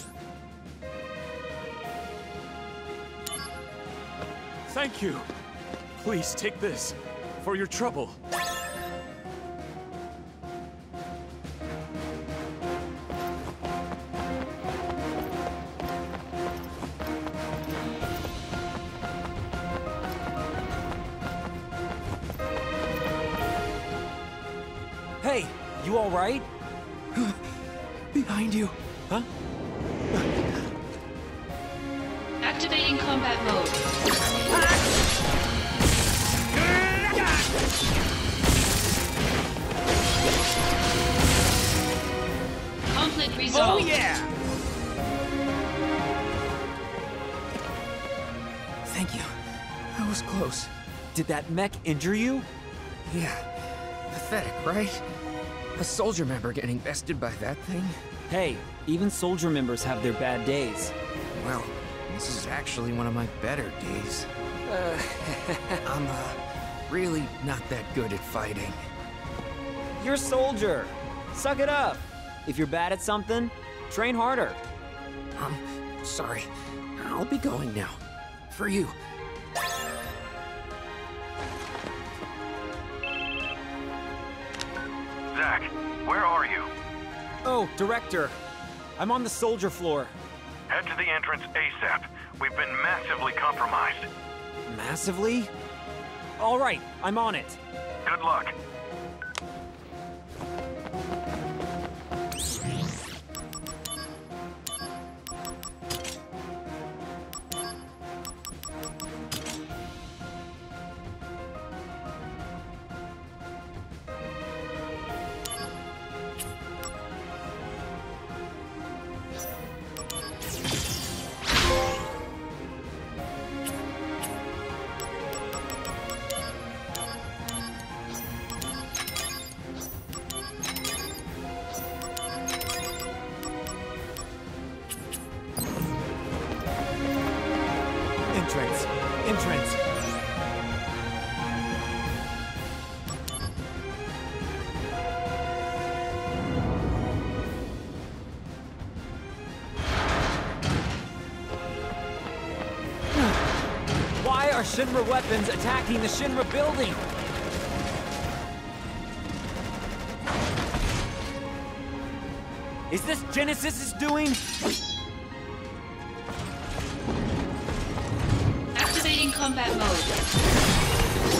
Thank you. Please take this for your trouble. Hey, you all right? Behind you. Huh? Activating combat mode. Conflict resolved. Oh yeah! Thank you. That was close. Did that mech injure you? Yeah. Pathetic, right? A soldier member getting bested by that thing? Hey, even soldier members have their bad days. Well, this is actually one of my better days. I'm, really not that good at fighting. You're a soldier. Suck it up. If you're bad at something, train harder. Sorry. I'll be going now. For you. Zack, where are you? Oh, Director. I'm on the soldier floor. Head to the entrance ASAP. We've been massively compromised. Massively? All right, I'm on it. Good luck. Entrance. Entrance. Why are Shinra weapons attacking the Shinra building? Is this Genesis' doing? Activating combat mode.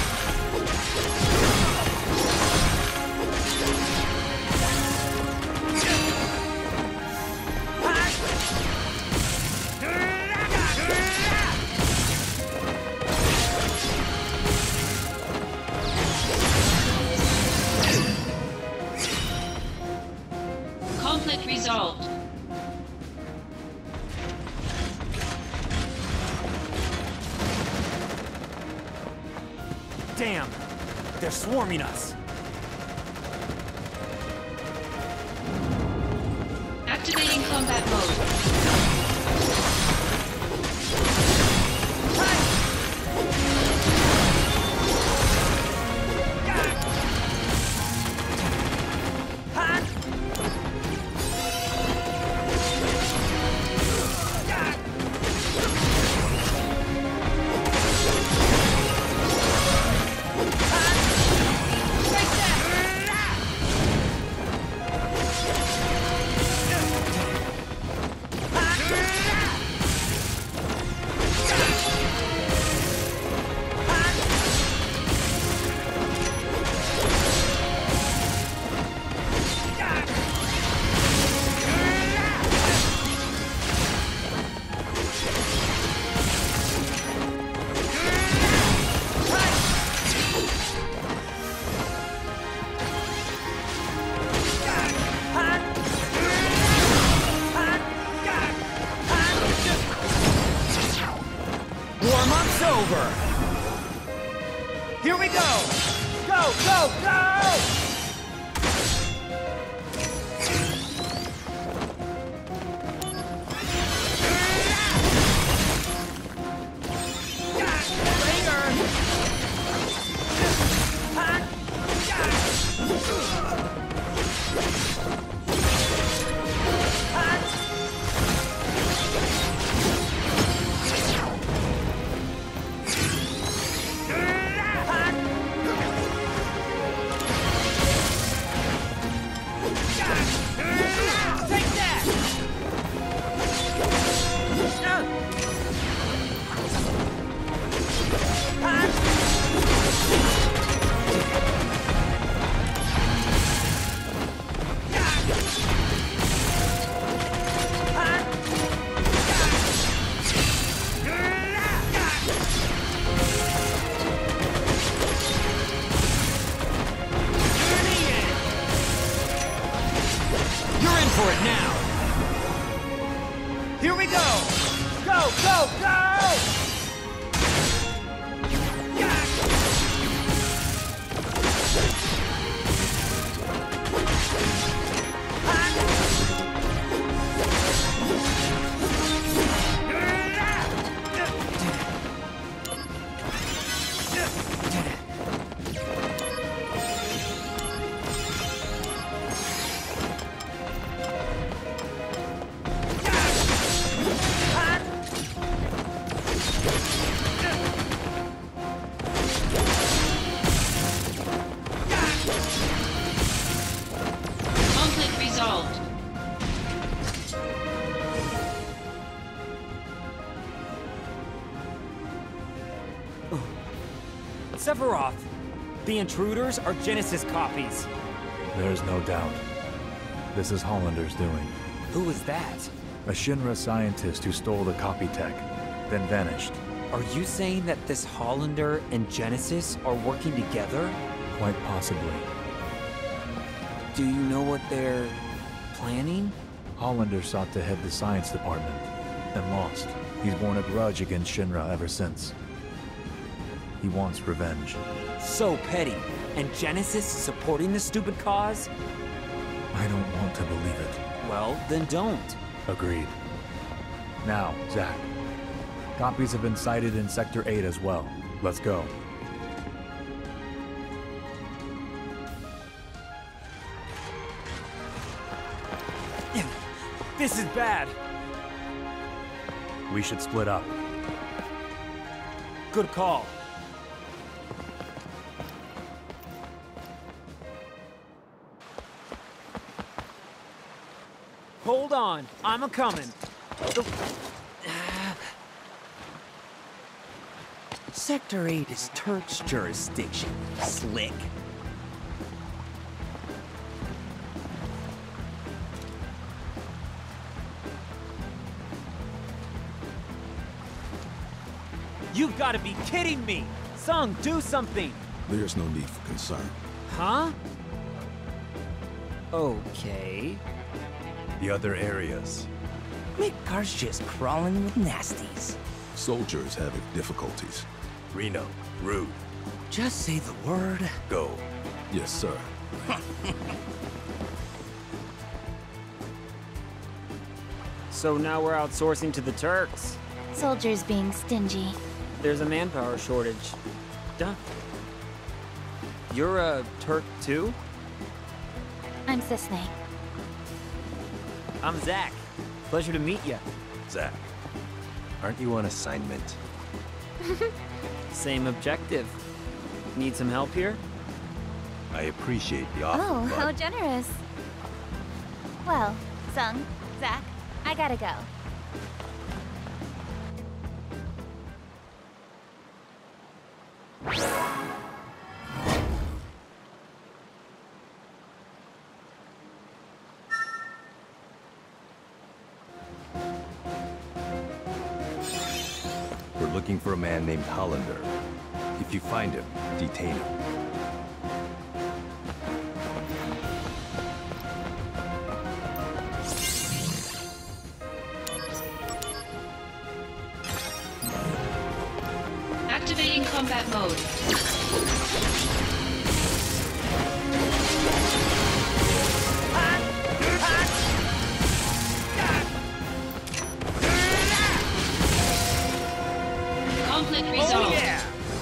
Conflict resolved. Damn! They're swarming us! Activating combat mode. Warm-up's over! Here we go! Go, go, go! For it now! Here we go! Go, go, go! Conflict resolved. Sephiroth! The intruders are Genesis copies. There's no doubt. This is Hollander's doing. Who was that? A Shinra scientist who stole the copy tech, then vanished. Are you saying that this Hollander and Genesis are working together? Quite possibly. Do you know what they're planning? Hollander sought to head the science department, and lost. He's borne a grudge against Shinra ever since. He wants revenge. So petty. And Genesis supporting the stupid cause? I don't want to believe it. Well, then don't. Agreed. Now, Zack, Copies have been sighted in Sector 8 as well. Let's go. This is bad. We should split up. Good call. Hold on, I'm a-coming. Sector 8 is Turk's jurisdiction, Slick. You've got to be kidding me! Sung, do something! There's no need for concern. Huh? Okay. The other areas. Midgar's just crawling with nasties. Soldiers having difficulties. Reno, Rude. Just say the word. Go. Yes, sir. So now we're outsourcing to the Turks. Soldiers being stingy. There's a manpower shortage. Duh. You're a Turk too? I'm Cicely. I'm Zach. Pleasure to meet you. Zach, aren't you on assignment? Same objective. Need some help here? I appreciate the offer, Oh, but... how generous. Well, Sung, Zach, I gotta go. We're looking for a man named Hollander. If you find him, detain him. Activating combat mode. Conflict resolved. Oh, yeah.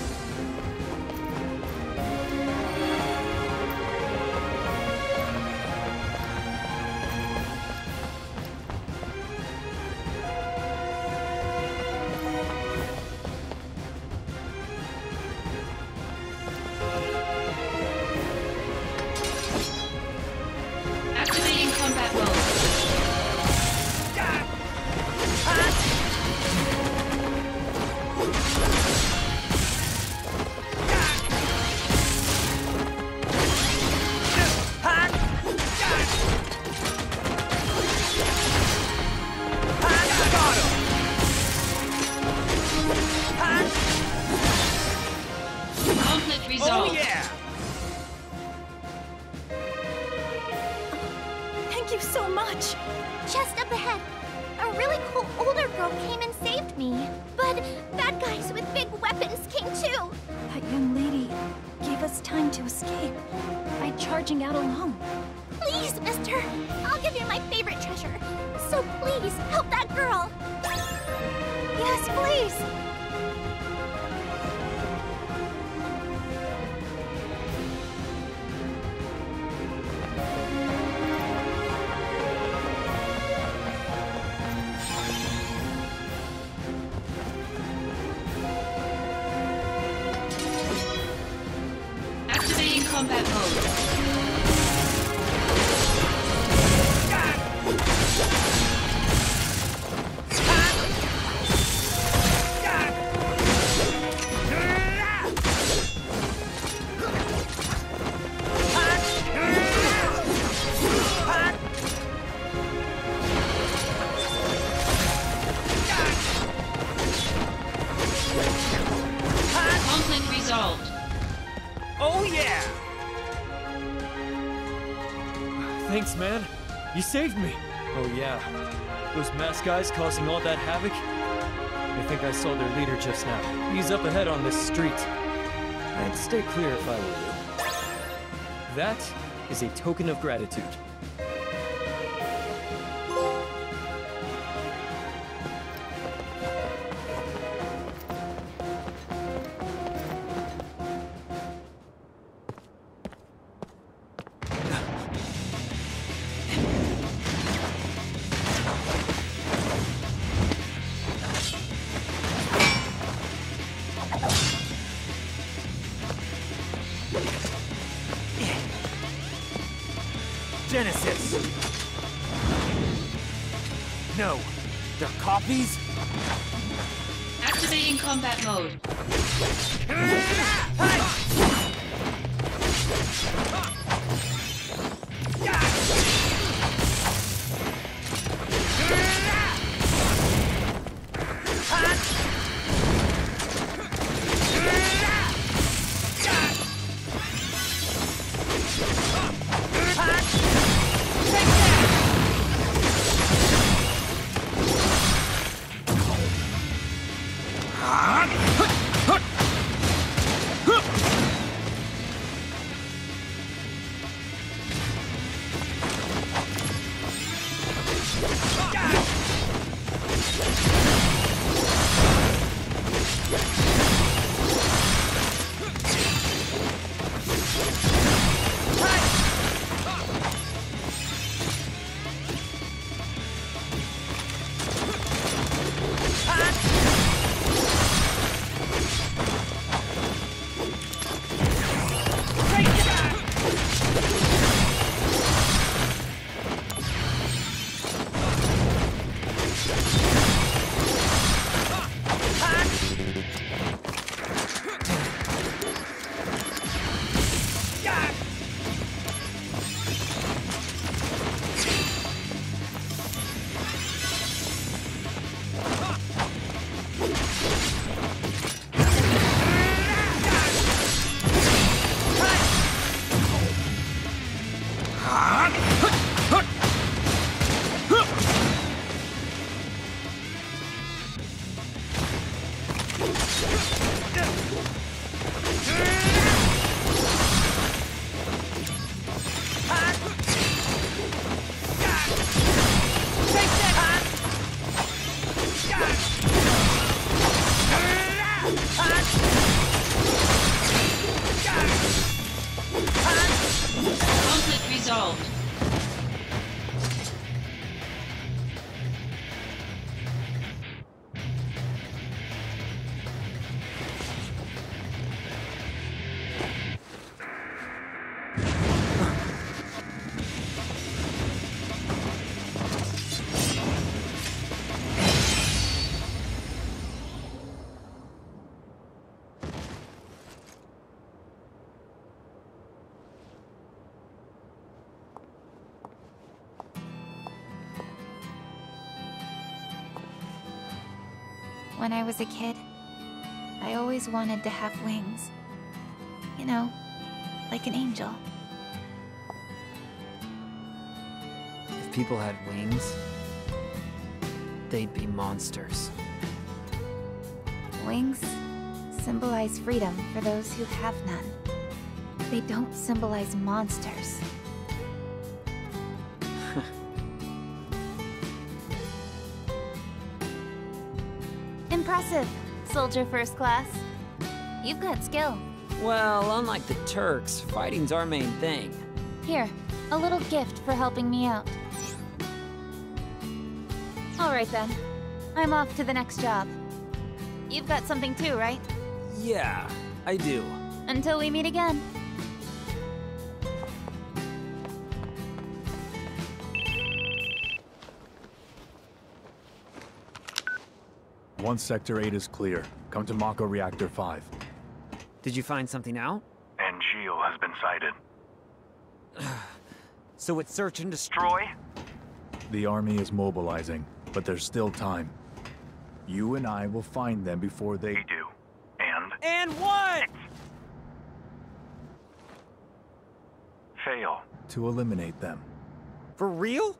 Activating combat mode. Conflict resolved. Oh yeah! Thank you so much. Just up ahead, a really cool older girl came and saved me. But bad guys with big weapons came too. That young lady gave us time to escape by charging out alone. Please, mister, I'll give you my favorite treasure. So please, help that girl. Yes, please. Activating combat mode. Conflict resolved. Oh yeah! Thanks, man. You saved me. Oh yeah, those masked guys causing all that havoc? I think I saw their leader just now. He's up ahead on this street. I'd stay clear if I were you. That is a token of gratitude. Genesis! No, they're copies? Activating combat mode. Conflict resolved. When I was a kid, I always wanted to have wings. You know, like an angel. If people had wings, they'd be monsters. Wings symbolize freedom for those who have none. They don't symbolize monsters. Impressive, Soldier First Class. You've got skill. Well, unlike the Turks, fighting's our main thing. Here, a little gift for helping me out. Alright then, I'm off to the next job. You've got something too, right? Yeah, I do. Until we meet again. One Sector 8 is clear. Come to Mako Reactor 5. Did you find something out? Angeal has been sighted. So it's search and destroy? The army is mobilizing, but there's still time. You and I will find them before they do. And? And what? Fail. To eliminate them. For real?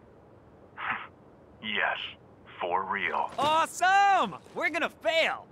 Yes, for real. Awesome! We're gonna fail!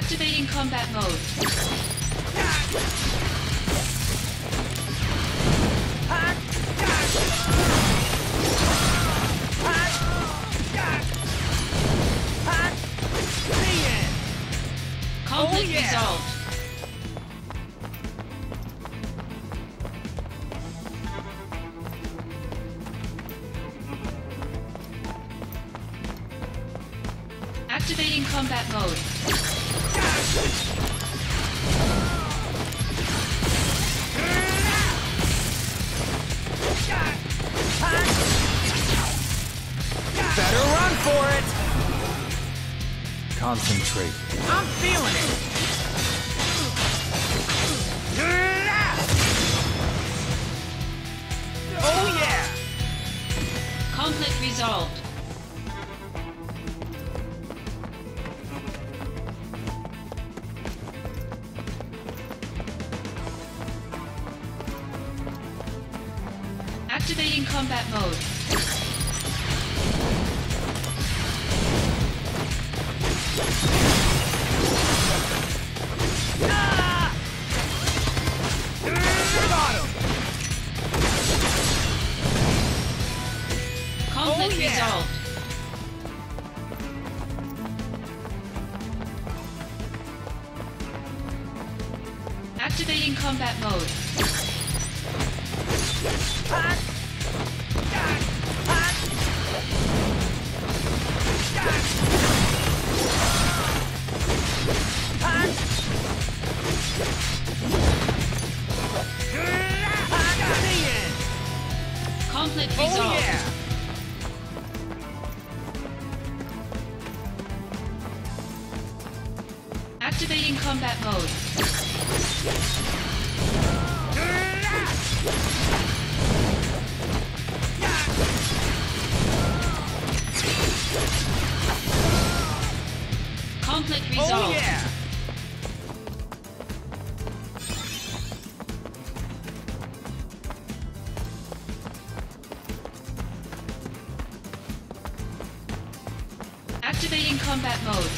Activating combat mode. Conflict resolved. Activating combat mode. Better run for it! Concentrate. I'm feeling it! Oh yeah! Conflict resolved. Activating combat mode. Conflict resolved. Activating combat mode. Conflict resolved. Oh yeah! Activating combat mode. Conflict resolved. Oh yeah! Activating combat mode.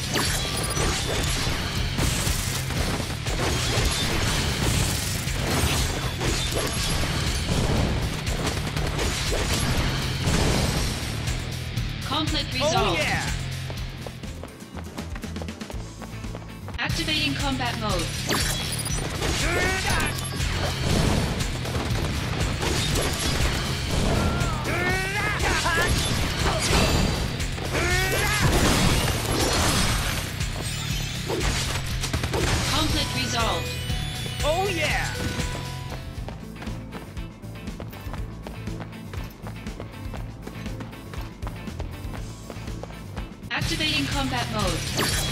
Conflict resolved. Oh yeah! Activating combat mode. Conflict resolved. Oh yeah! Activating combat mode.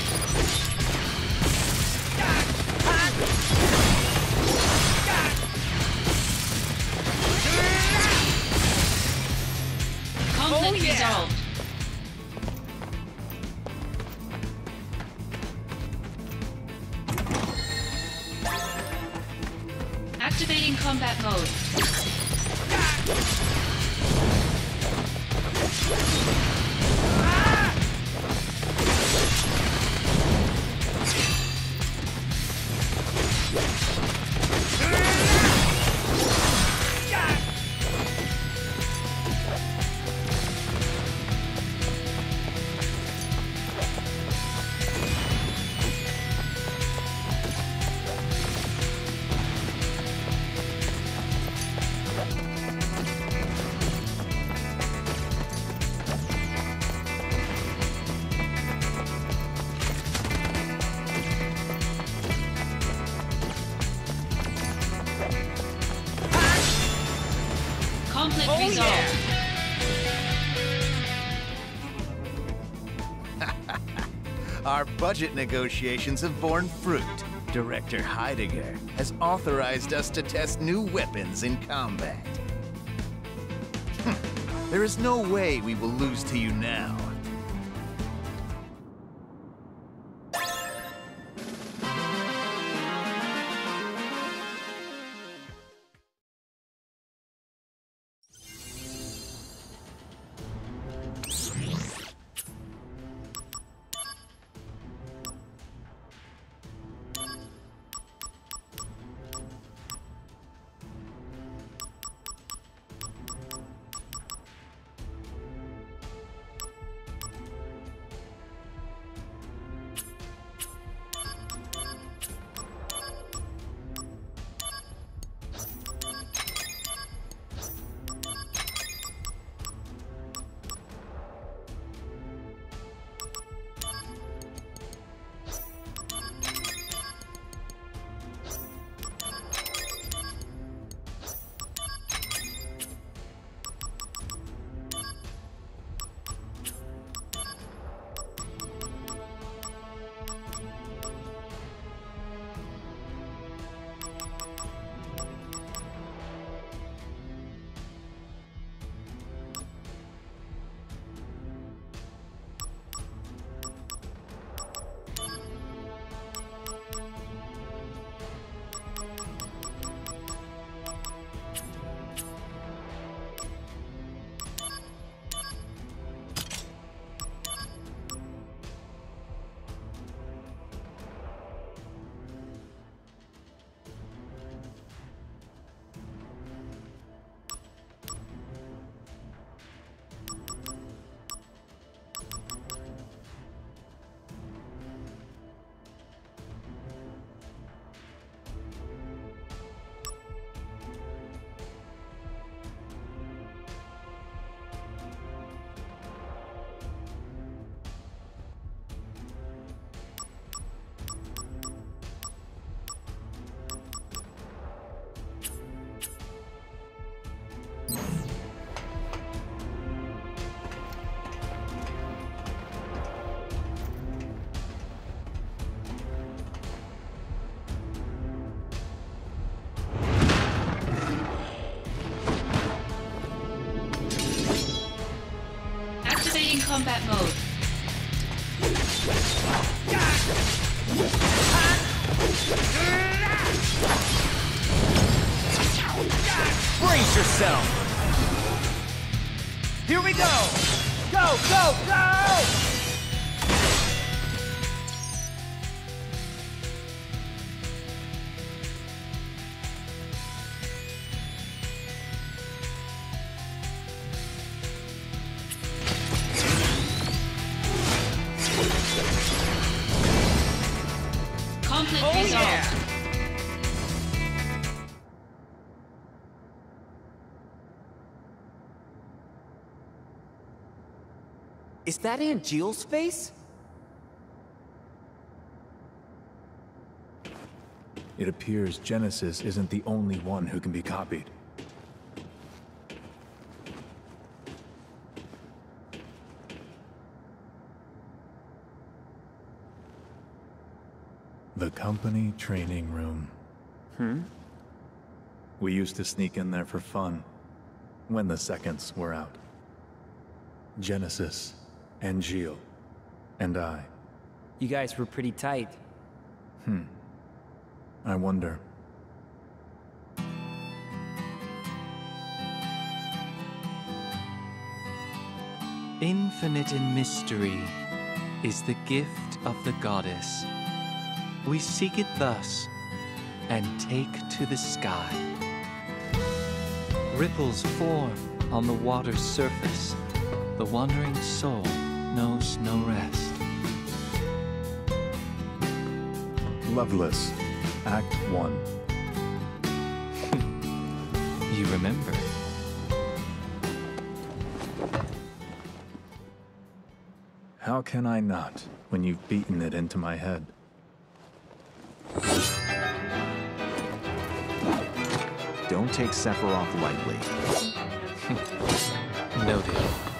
Conflict resolved. Activating combat mode. Conflict resolved. Our budget negotiations have borne fruit. Director Heidegger has authorized us to test new weapons in combat. There is no way we will lose to you now. combat mode. Brace yourself! Here we go! Go, go, go! Conflict resolved. Is that Angeal's face? It appears Genesis isn't the only one who can be copied. The company training room. We used to sneak in there for fun, when the seconds were out. Genesis, Angeal, and I. You guys were pretty tight. I wonder. Infinite in mystery is the gift of the goddess. We seek it thus, and take to the sky. Ripples form on the water's surface. The wandering soul knows no rest. Loveless, Act 1. You remember? How can I not, when you've beaten it into my head? Don't take Sephiroth lightly. Noted.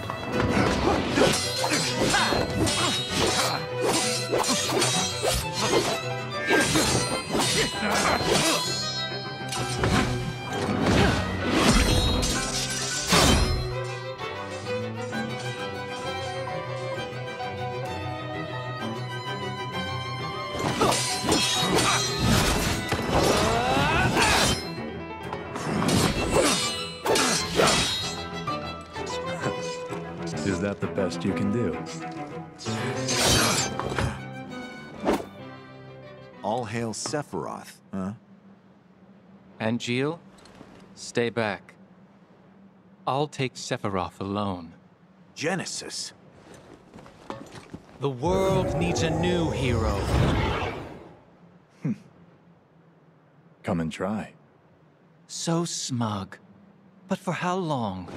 Is that the best you can do? All hail Sephiroth, huh? Angeal, stay back. I'll take Sephiroth alone. Genesis. The world needs a new hero. Come and try. So smug. But for how long?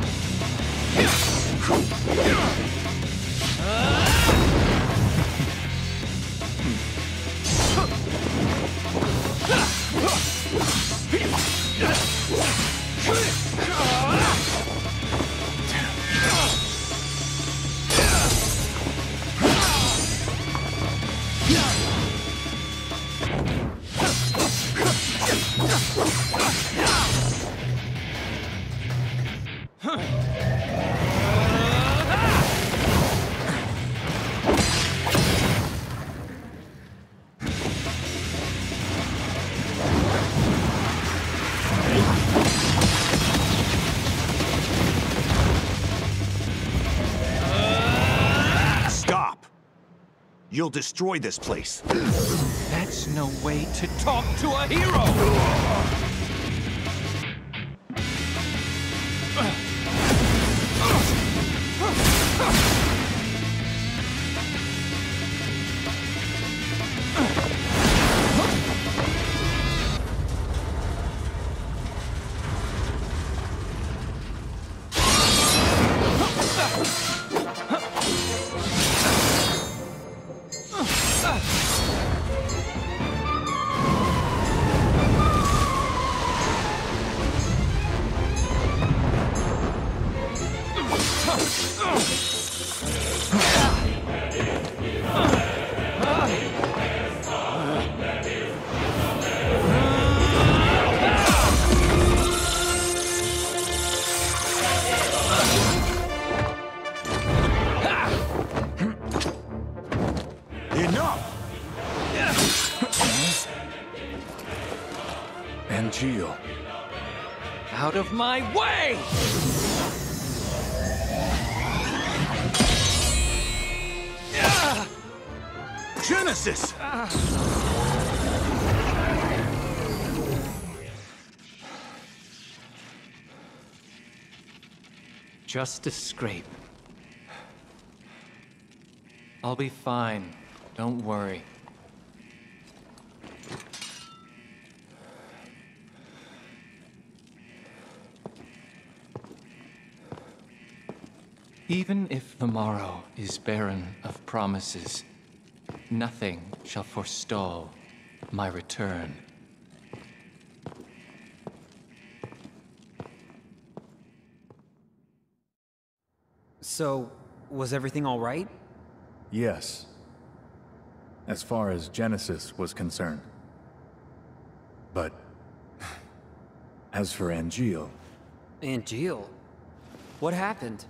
Stop! You'll destroy this place. That's no way to talk to a hero! Out of my way! Genesis! Just a scrape. I'll be fine. Don't worry. Even if the morrow is barren of promises, nothing shall forestall my return. So, was everything all right? Yes. As far as Genesis was concerned. But... as for Angeal... Angeal? What happened?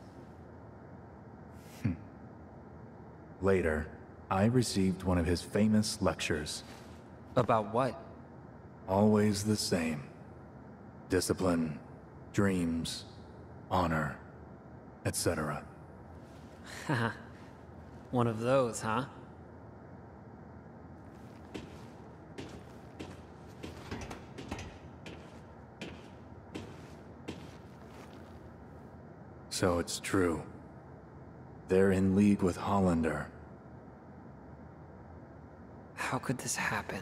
Later, I received one of his famous lectures. About what? Always the same. Discipline, dreams, honor, etc. Haha. One of those, huh? So it's true. They're in league with Hollander. How could this happen?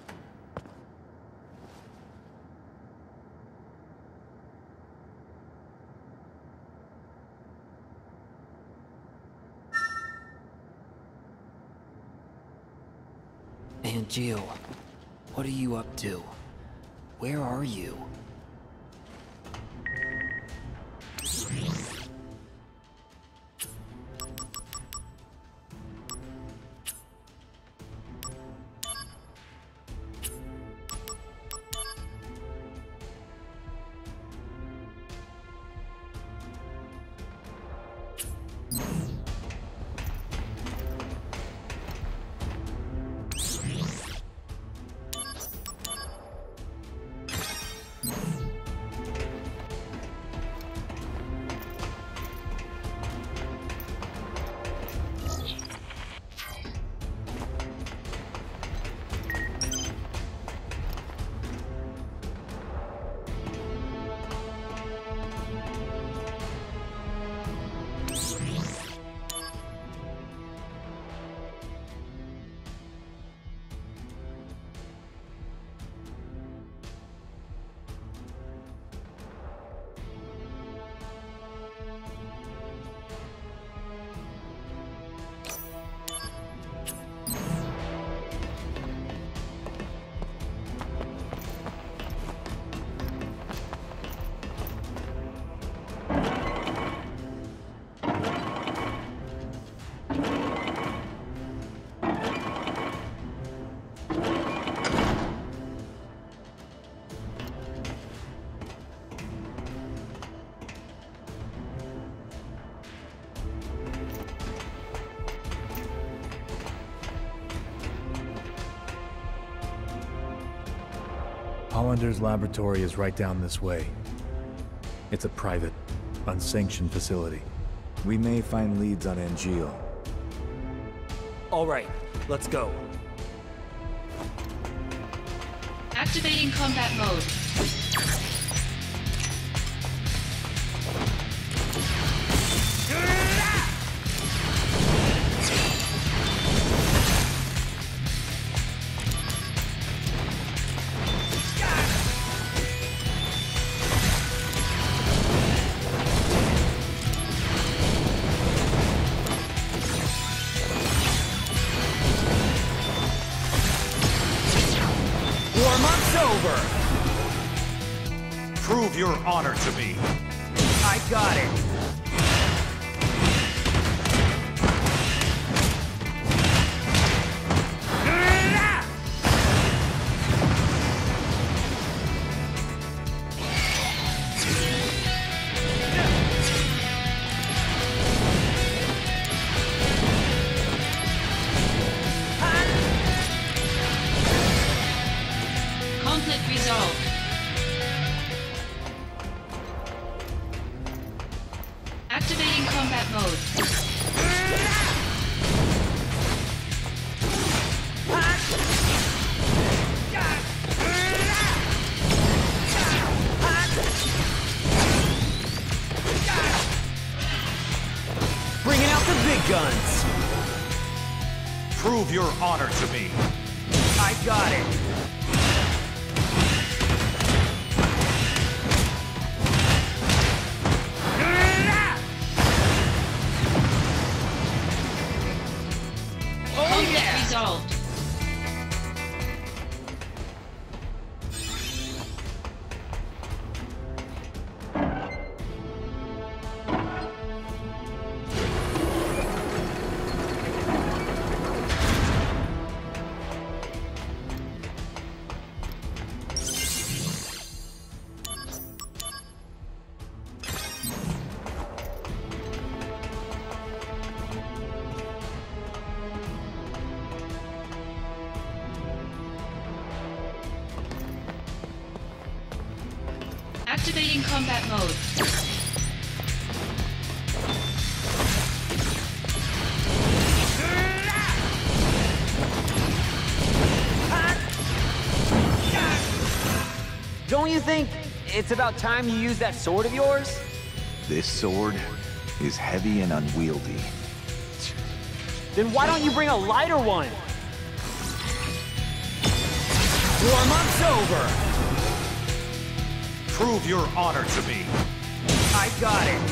Angeal, what are you up to? Where are you? Hollander's laboratory is right down this way. It's a private, unsanctioned facility. We may find leads on Angeal. All right, let's go. Activating combat mode. Warm-up's over! Prove your honor to me. I got it. Conflict resolved. combat mode. Bringing out the big guns. Prove your honor to me. I got it. Conflict resolved. Activating combat mode. Don't you think it's about time you use that sword of yours? This sword is heavy and unwieldy. Then why don't you bring a lighter one? Warm-up's over. Prove your honor to me. I got it.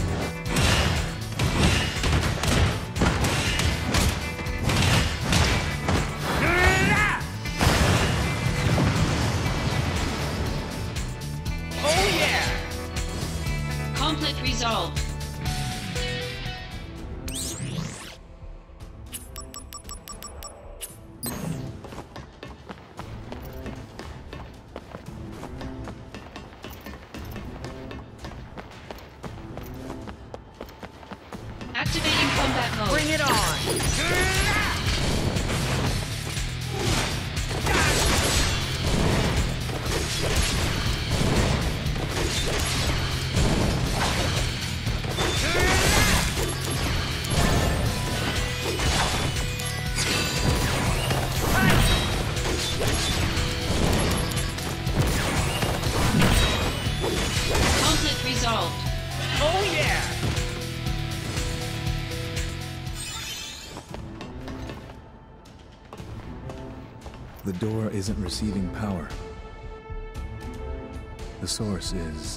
Oh yeah! Conflict resolved. Activating combat mode. Bring it on! Conflict resolved. Oh yeah! The door isn't receiving power. The source is...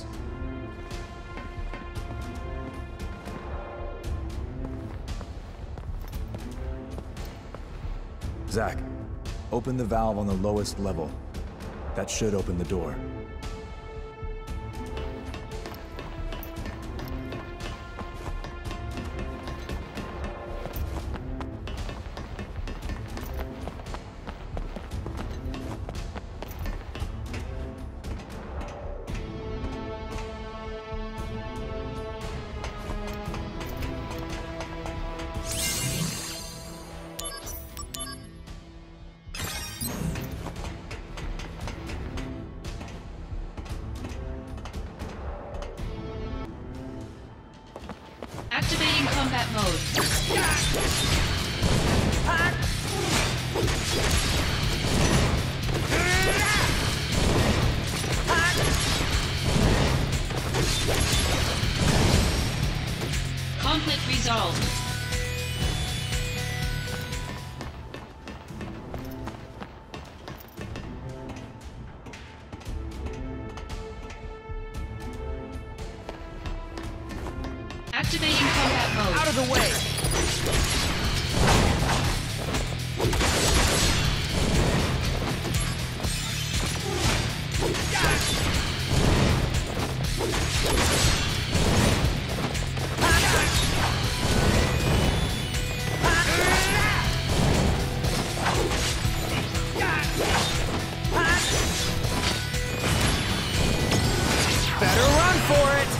Zack, open the valve on the lowest level. That should open the door. Activating combat mode. Conflict resolved. Activating combat mode. Out of the way! Better run for it!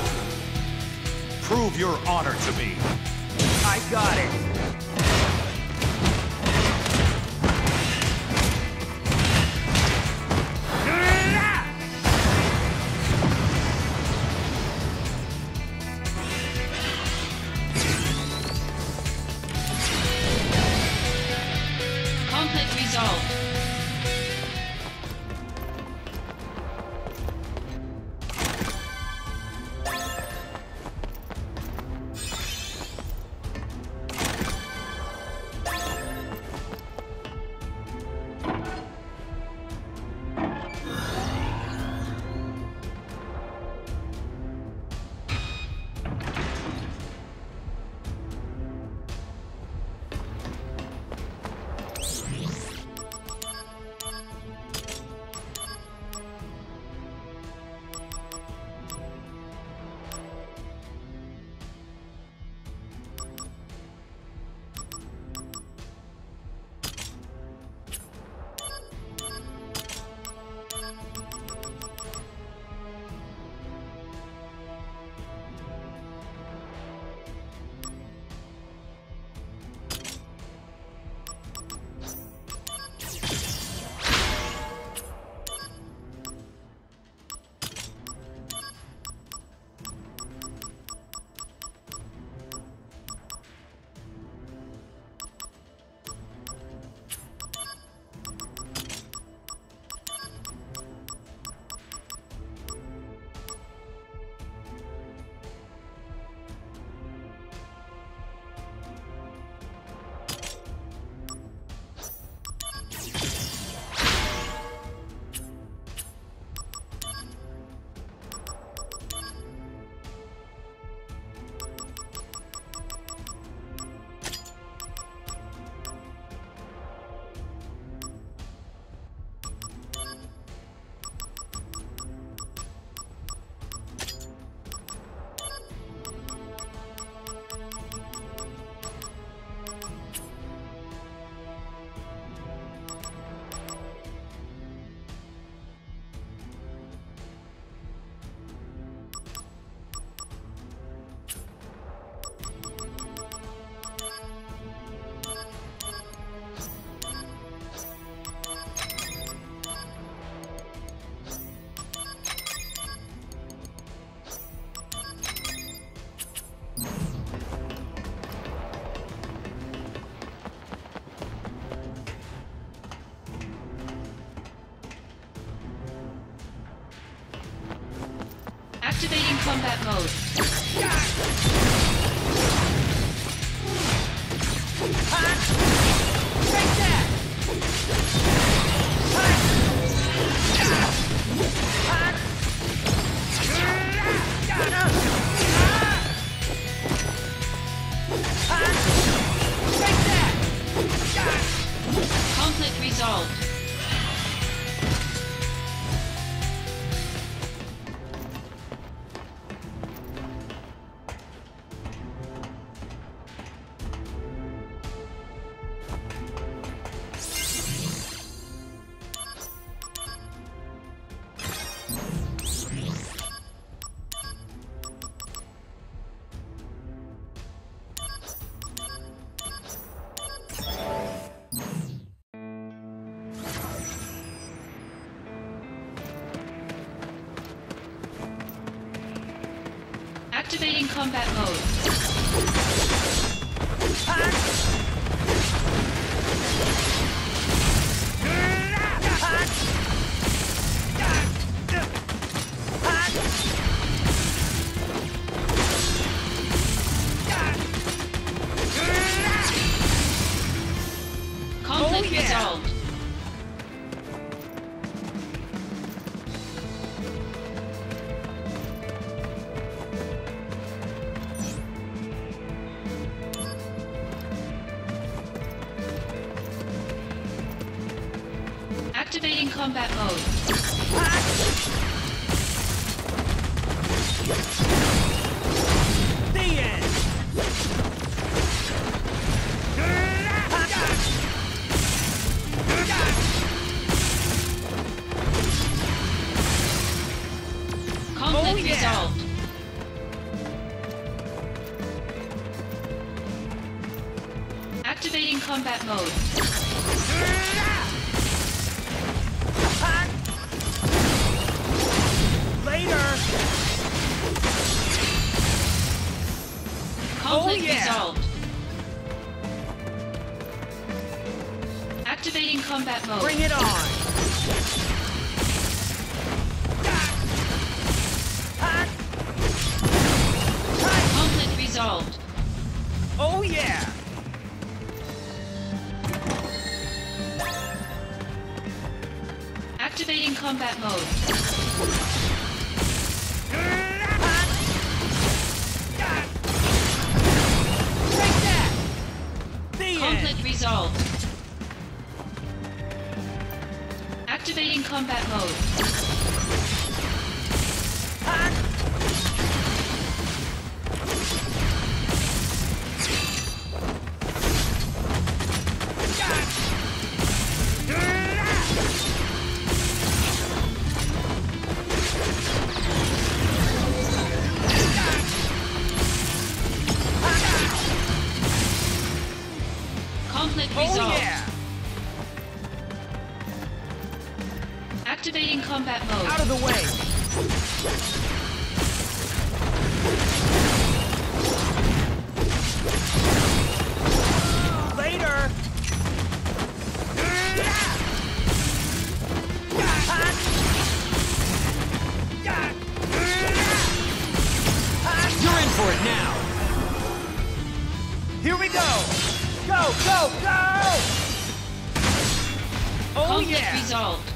Prove your honor to me. I got it. Activating combat mode. Take that! Conflict resolved. Activating combat mode. Conflict resolved. Activating combat mode. The end! Conflict resolved. Activating combat mode. Conflict resolved. Activating combat mode. Bring it on! Conflict resolved. Oh yeah! Activating combat mode. Conflict resolved. Activating combat mode. Conflict resolved. Oh yeah! Activating combat mode. Out of the way! Later! You're in for it now! Here we go! Go, go, go! Oh Conflict yeah! resolved.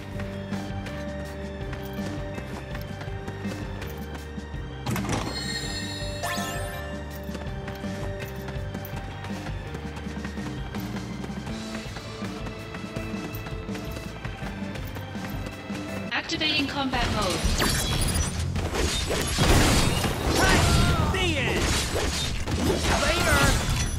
Activating combat mode. The end! Later!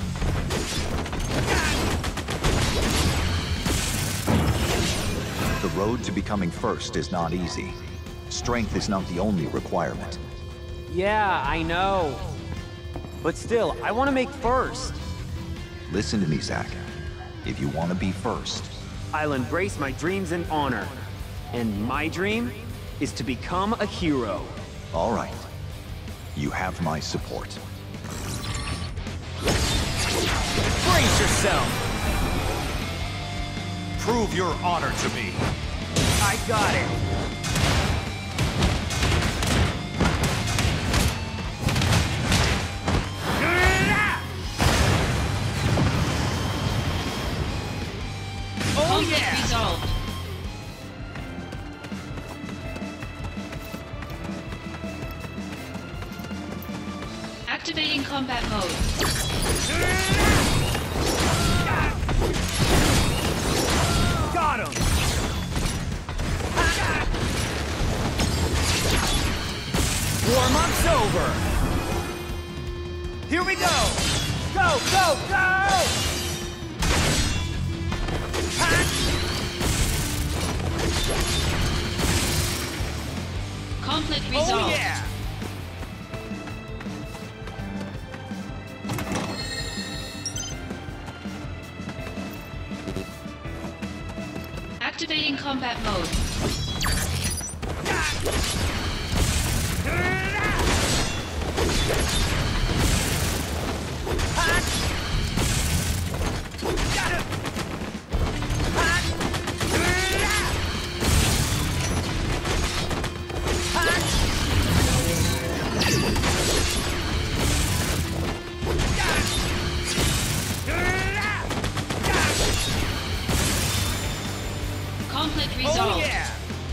The road to becoming first is not easy. Strength is not the only requirement. Yeah, I know. But still, I want to make first. Listen to me, Zack. If you want to be first, I'll embrace my dreams and honor. And my dream is to become a hero. all right. You have my support. Brace yourself! Prove your honor to me. I got it. Activating combat mode. Got him! Warm-up's over! Here we go! Go, go, go! Conflict resolved. Oh yeah! Activating combat mode. Conflict resolved. Oh yeah!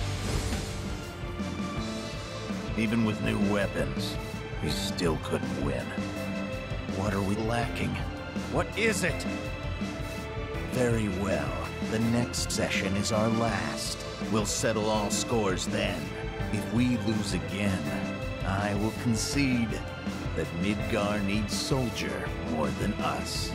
Even with new weapons, we still couldn't win. What are we lacking? What is it? Very well. The next session is our last. We'll settle all scores then. If we lose again, I will concede that Midgar needs Soldier more than us.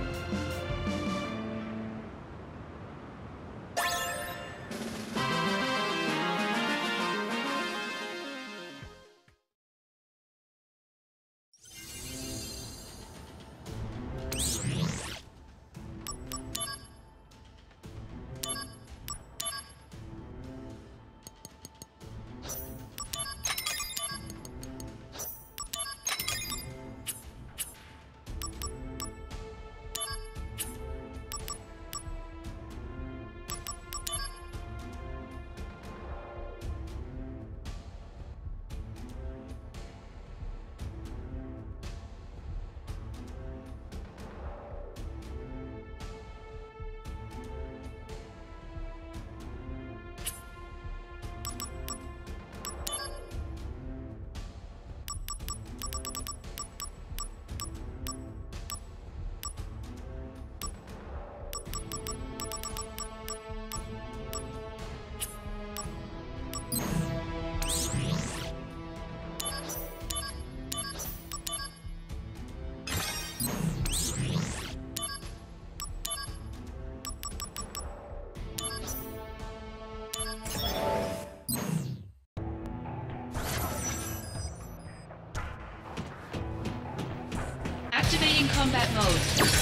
Activating combat mode.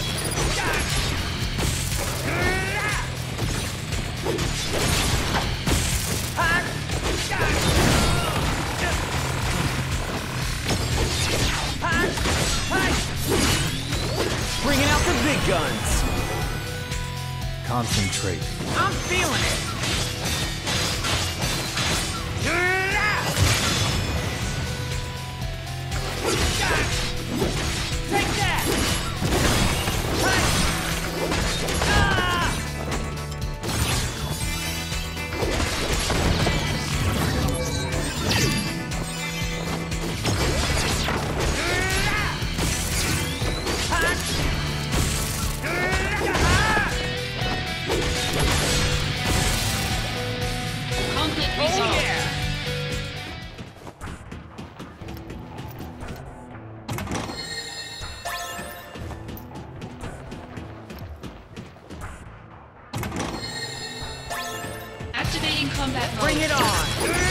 Bringing out the big guns! Concentrate. I'm feeling it! Take that! Conflict resolved. Activating combat mode. Bring it on!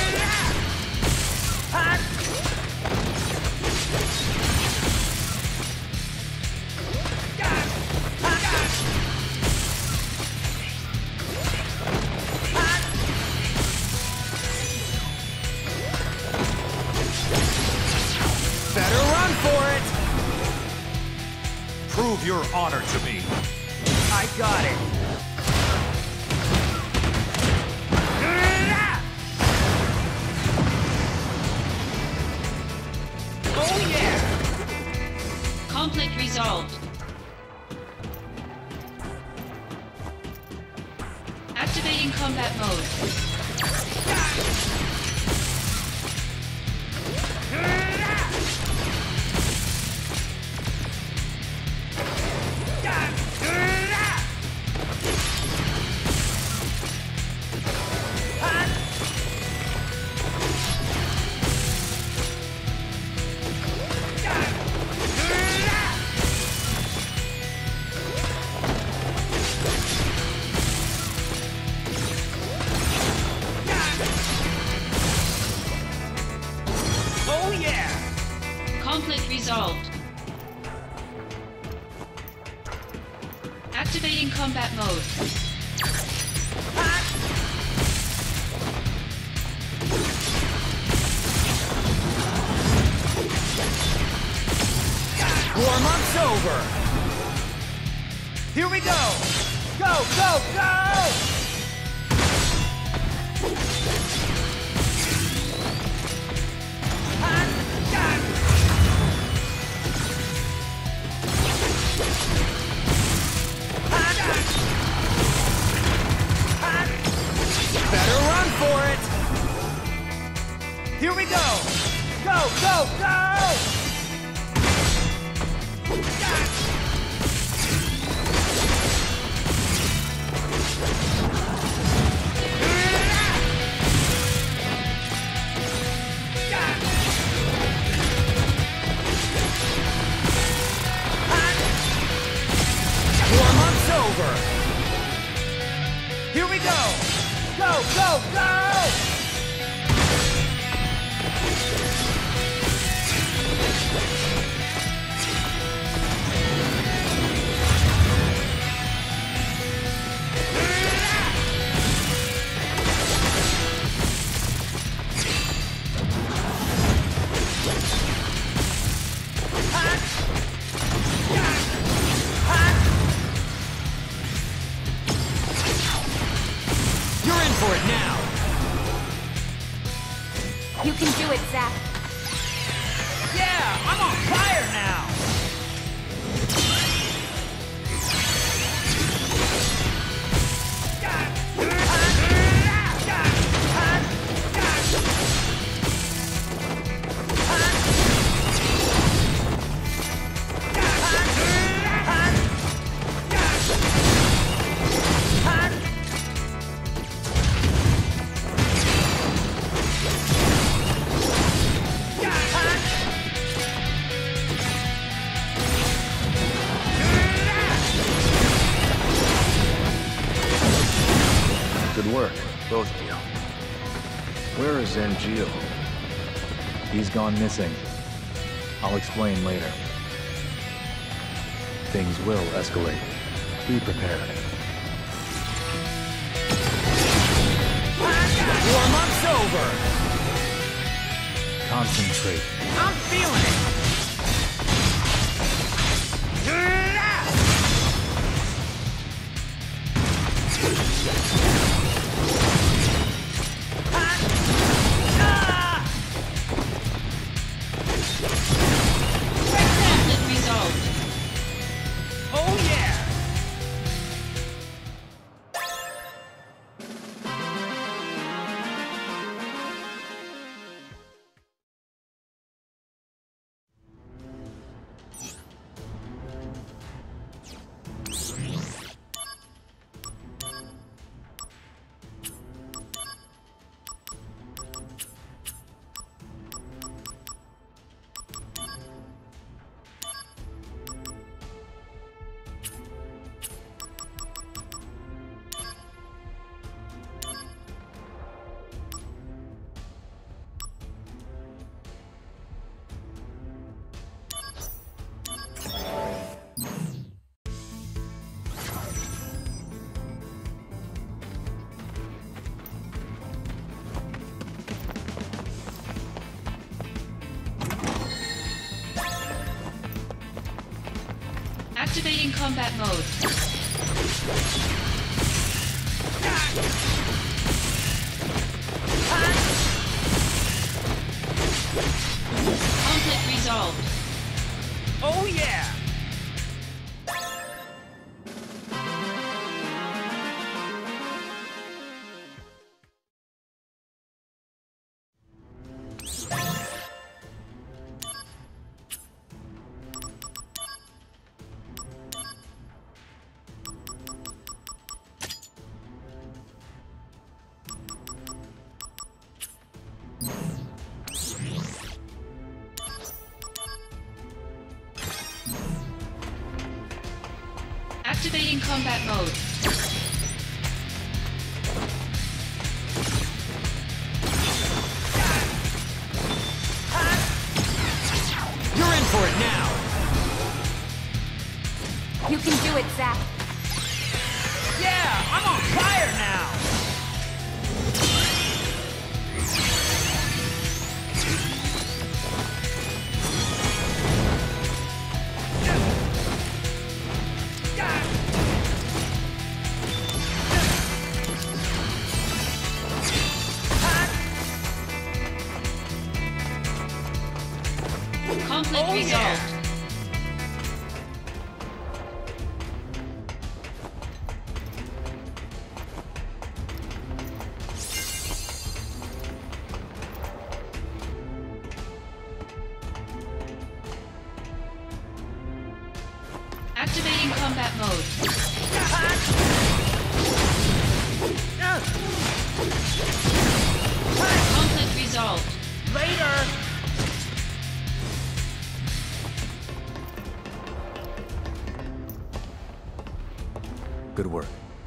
Better run for it! Prove your honor to me. I got it! Oh yeah! Conflict resolved. Activating combat mode. Oh yeah! Conflict resolved. Activating combat mode. Warm-up's over! Here we go! Go, go, go! Better run for it! Here we go! Go, go, go! Warm-up's over! Here we go! Go, go, go! You're in for it now! You can do it, Zack. Yeah, I'm on fire now! Good work, both of you. Where is Angeal? He's gone missing. I'll explain later. Things will escalate. Be prepared. Warm-up's over! Concentrate. I'm feeling it! Conflict resolved. Oh yeah! Activating combat mode. Conflict resolved. Oh yeah! Activating combat mode. You can do it, Zack. Yeah, I'm on fire now! Conflict resolved. Activating combat mode. Conflict resolved. Later! Good work.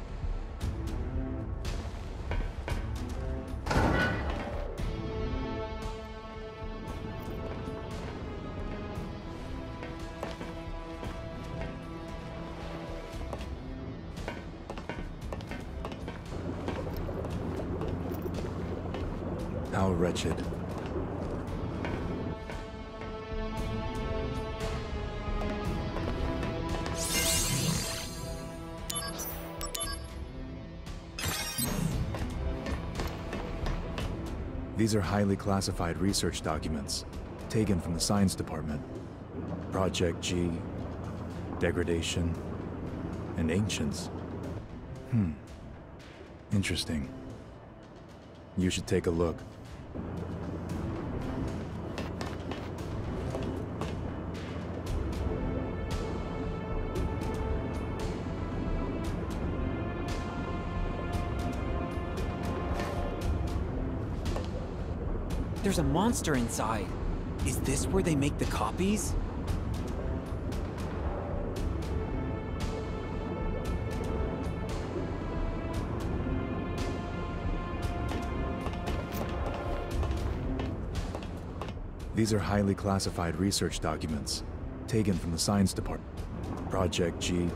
How wretched. These are highly classified research documents, taken from the science department. Project G, degradation, and ancients. Interesting. You should take a look. There's a monster inside. Is this where they make the copies? These are highly classified research documents, taken from the science department. Project G.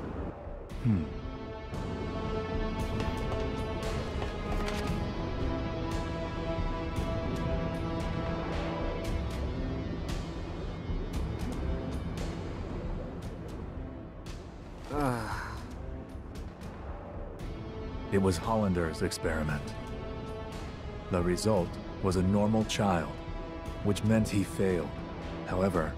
It was Hollander's experiment. The result was a normal child, which meant he failed. However,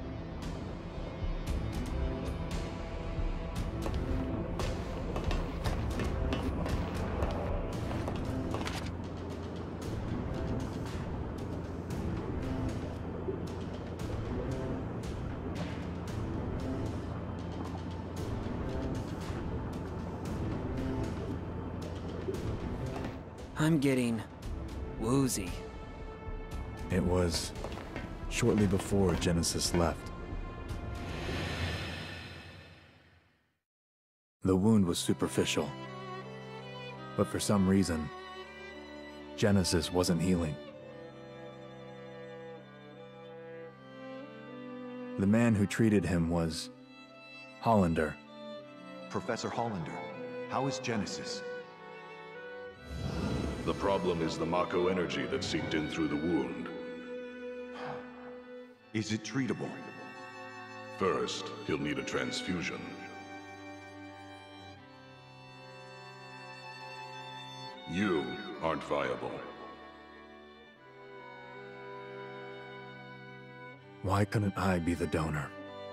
I'm getting woozy. it was shortly before Genesis left. The wound was superficial, but for some reason, Genesis wasn't healing. The man who treated him was Hollander. Professor Hollander, how is Genesis? The problem is the Mako energy that seeped in through the wound. Is it treatable? First, he'll need a transfusion. You aren't viable. Why couldn't I be the donor?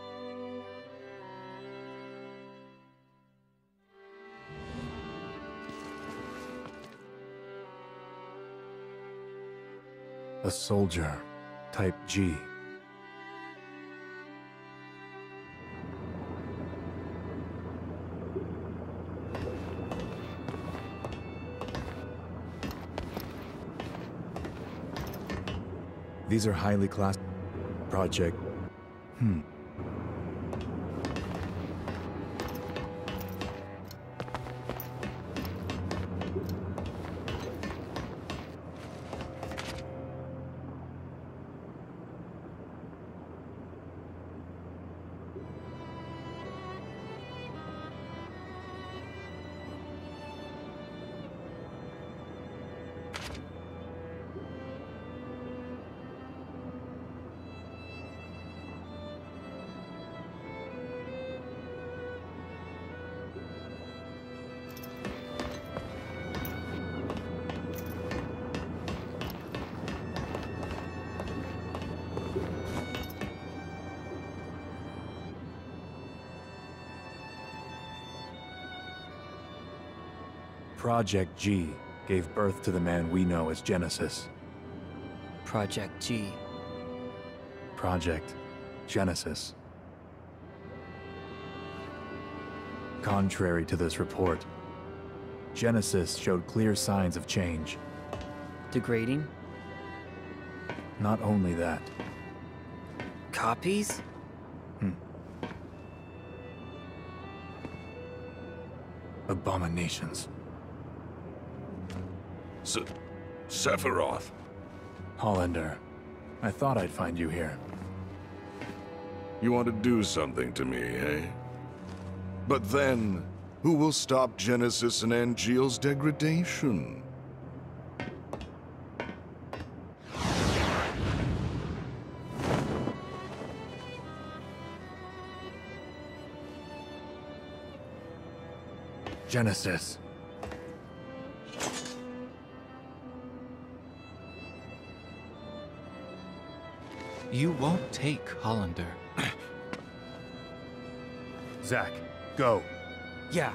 A soldier, type G. These are highly class project. Project G gave birth to the man we know as Genesis. Project G. Project Genesis. Contrary to this report, Genesis showed clear signs of change. Degrading? Not only that. Copies? Abominations. Sephiroth. Hollander, I thought I'd find you here. You want to do something to me, eh? But then, who will stop Genesis and Angeal's degradation? Genesis. You won't take Hollander. Zack, go. Yeah.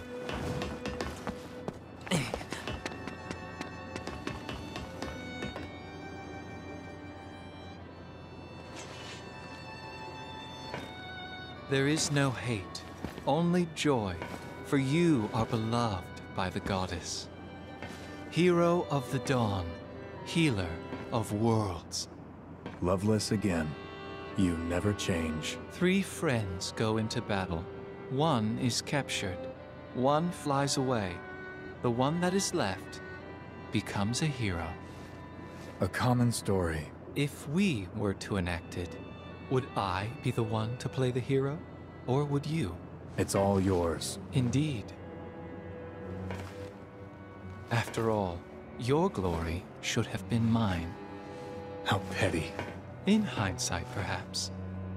There is no hate, only joy, for you are beloved by the goddess. Hero of the dawn, healer of worlds. Loveless again. You never change. 3 friends go into battle. 1 is captured. 1 flies away. The one that is left becomes a hero. A common story. If we were to enact it, would I be the one to play the hero? Or would you? It's all yours. Indeed. After all, your glory should have been mine. How petty. In hindsight, perhaps.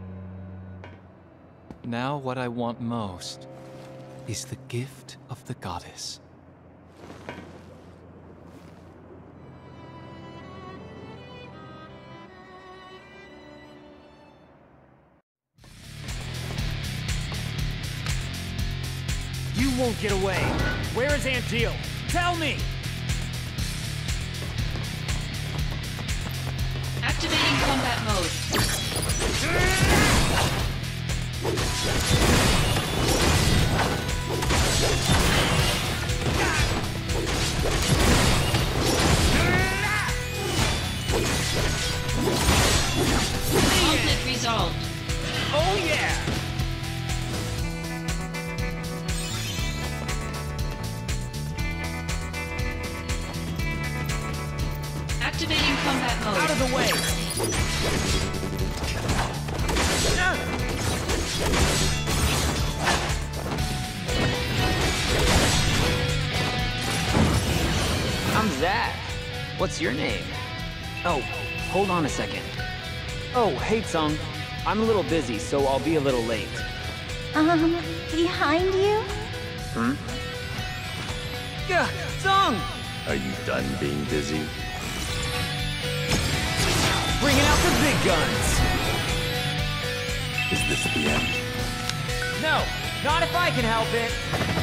Now what I want most is the gift of the goddess. You won't get away. Where is Angeal? Tell me! Activating combat mode. Conflict resolved. Oh yeah! Activating combat mode. Out of the way! I'm Zack. What's your name? Oh, hold on a second. Oh, hey, Tsung. I'm a little busy, so I'll be a little late. Behind you? Yeah, Tsung! Are you done being busy? Bringing out the big guns! Is this the end? No, not if I can help it!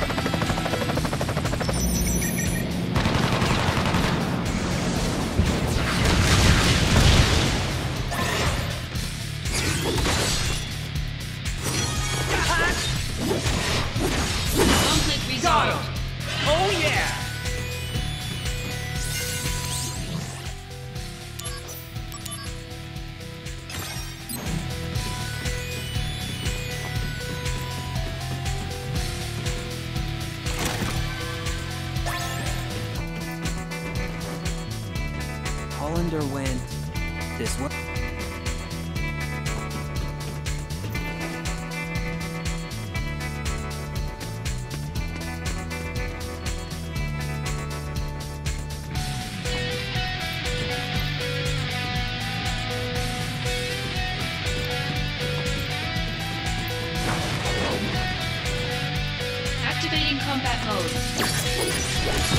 Conflict resolved. Oh yeah! Hollander went this way. Activating combat mode.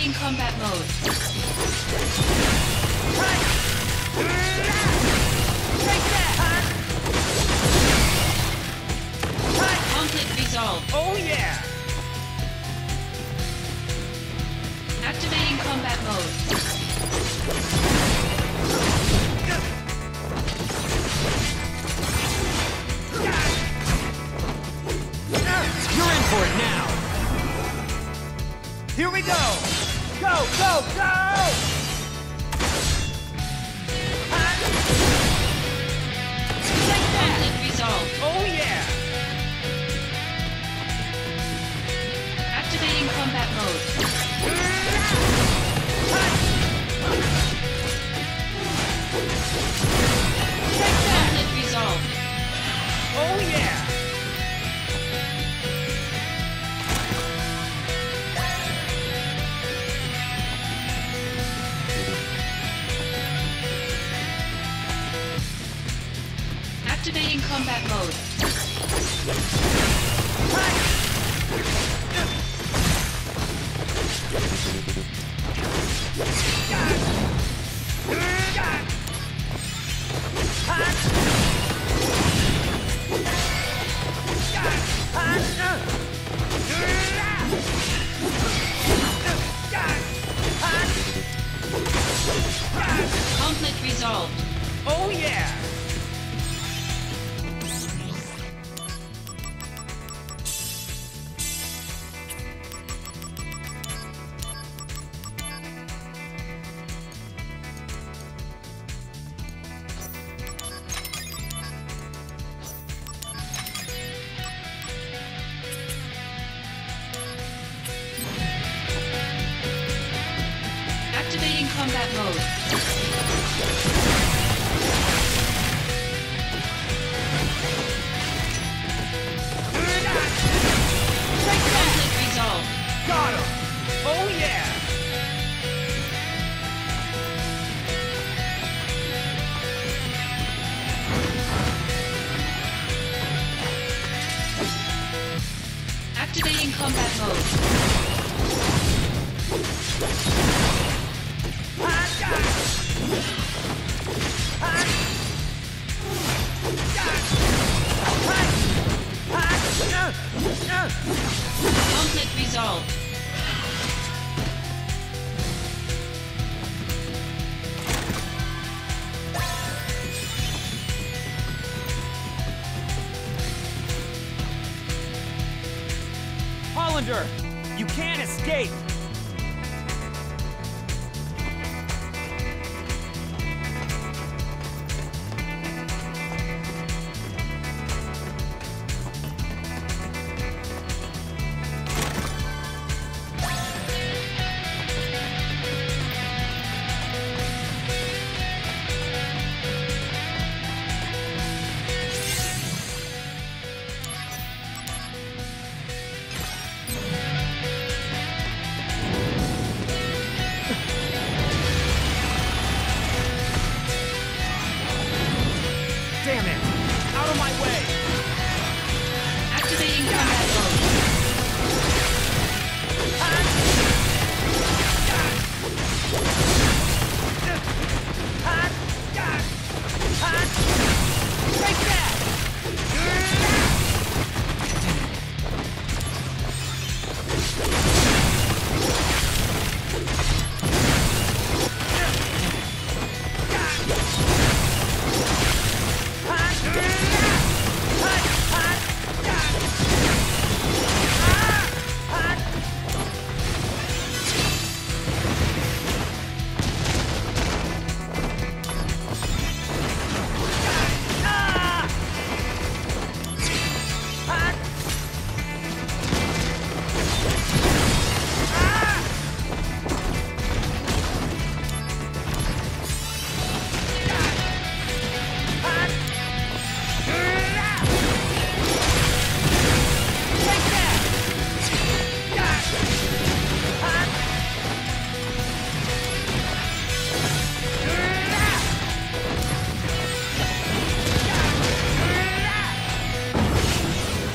Activating combat mode. Conflict resolved. Oh yeah! Activating combat mode. You're in for it now! Here we go! Go, go, go! Conflict resolved. Oh yeah! Activating combat mode. Conflict resolved. Oh yeah! Activating combat mode. Conflict resolved. Oh yeah! Activating combat mode. Conflict resolved. Got him! Oh yeah! Activating combat mode. Conflict resolved. Hollander, you can't escape! Damn it! Out of my way! Activating combat mode. Take that!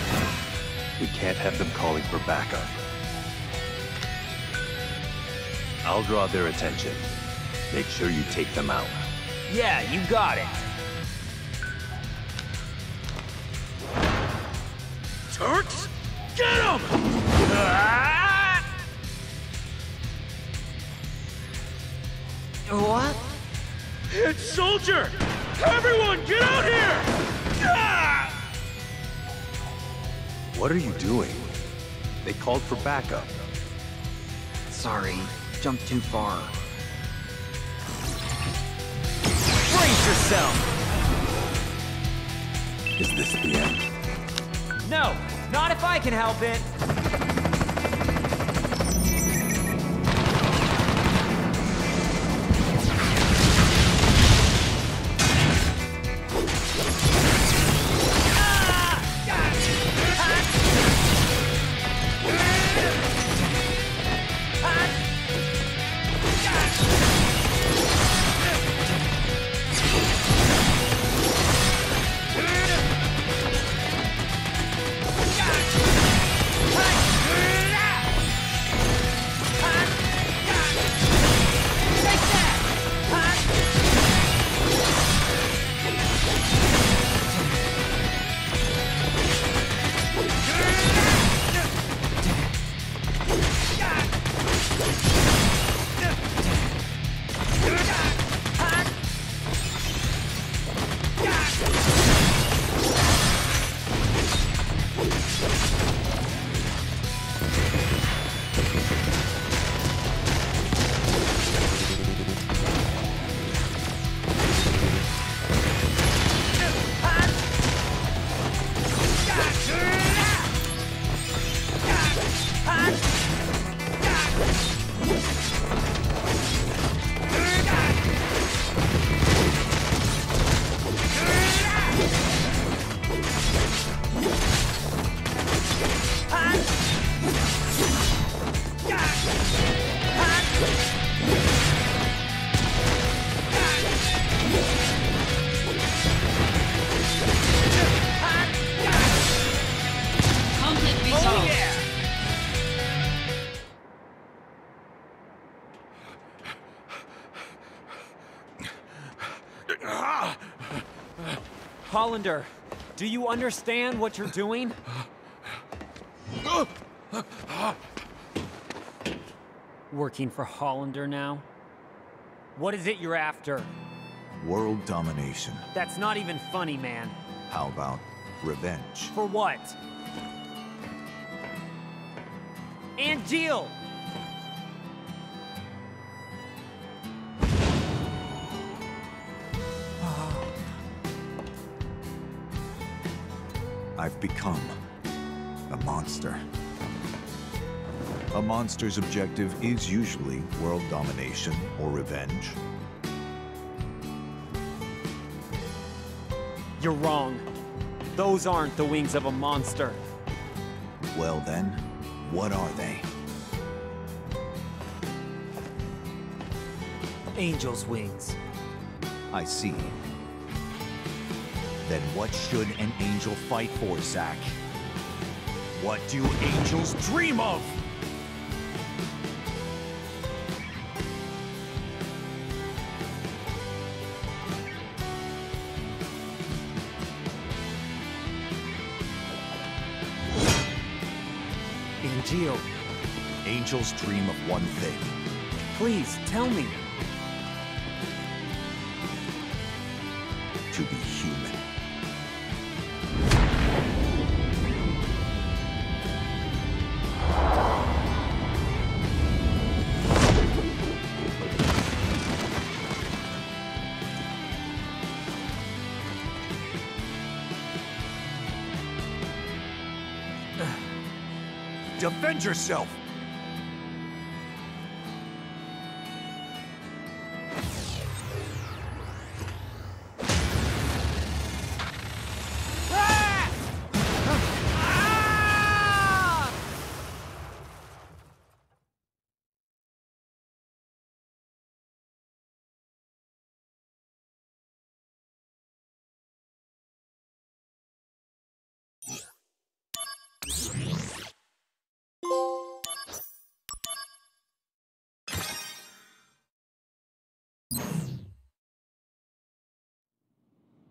We can't have them calling for backup. I'll draw their attention. Make sure you take them out. Yeah, you got it. Turks, get him! What? It's Soldier! Everyone, get out here! What are you doing? They called for backup. Sorry, jumped too far. Brace yourself! Is this the end? No, not if I can help it. Hollander, do you understand what you're doing? Working for Hollander now? What is it you're after? World domination. That's not even funny, man. How about revenge? For what? Angeal! I've become a monster. A monster's objective is usually world domination or revenge. You're wrong. Those aren't the wings of a monster. Well then, what are they? Angel's wings. I see. Then what should an angel fight for, Zack? What do angels dream of? Angeal. Angels dream of one thing. Please, tell me. To be human. Defend yourself!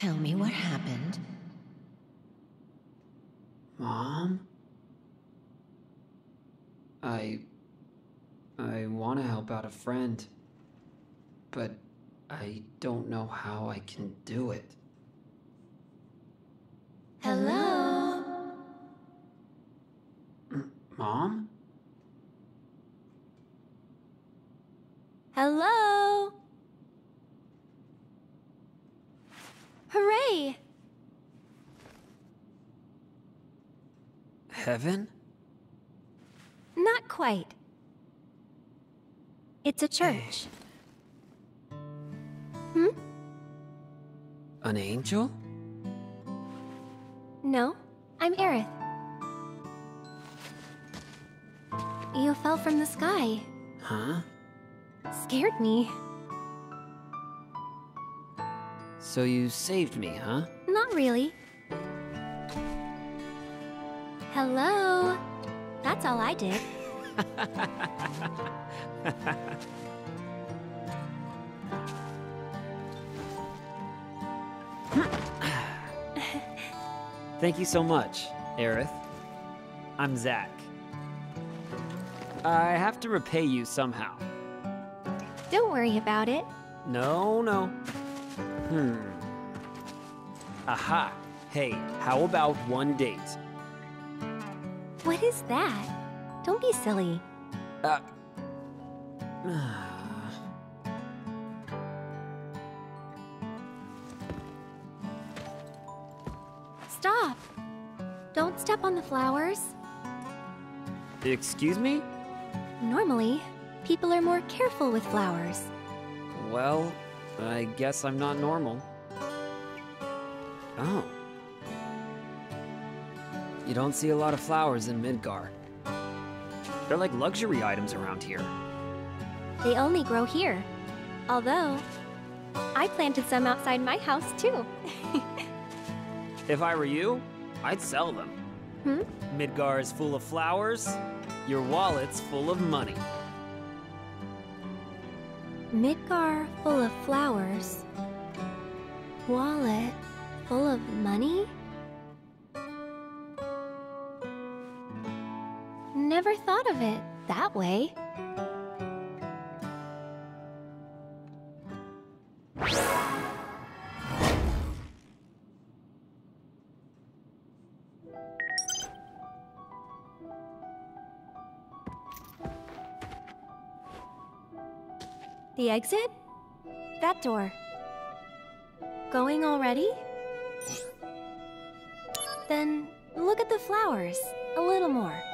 Tell me what happened. Mom? I want to help out a friend, but I don't know how I can do it. Hello? Mom? Hello? Hooray! Heaven? Not quite. It's a church. Hmm? An angel? No, I'm Aerith. You fell from the sky. Huh? Scared me. So you saved me, huh? Not really. Hello? That's all I did. Thank you so much, Aerith. I'm Zack. I have to repay you somehow. Don't worry about it. No. Aha. Hey, how about one date? What is that? Don't be silly. Stop! Don't step on the flowers. Excuse me? Normally, people are more careful with flowers. Well, I guess I'm not normal. Oh. You don't see a lot of flowers in Midgar. They're like luxury items around here. They only grow here. Although, I planted some outside my house too. If I were you, I'd sell them. Midgar is full of flowers, your wallet's full of money. Midgar full of flowers. Wallet full of money? Never thought of it that way. The exit? That door. Going already? Then look at the flowers a little more.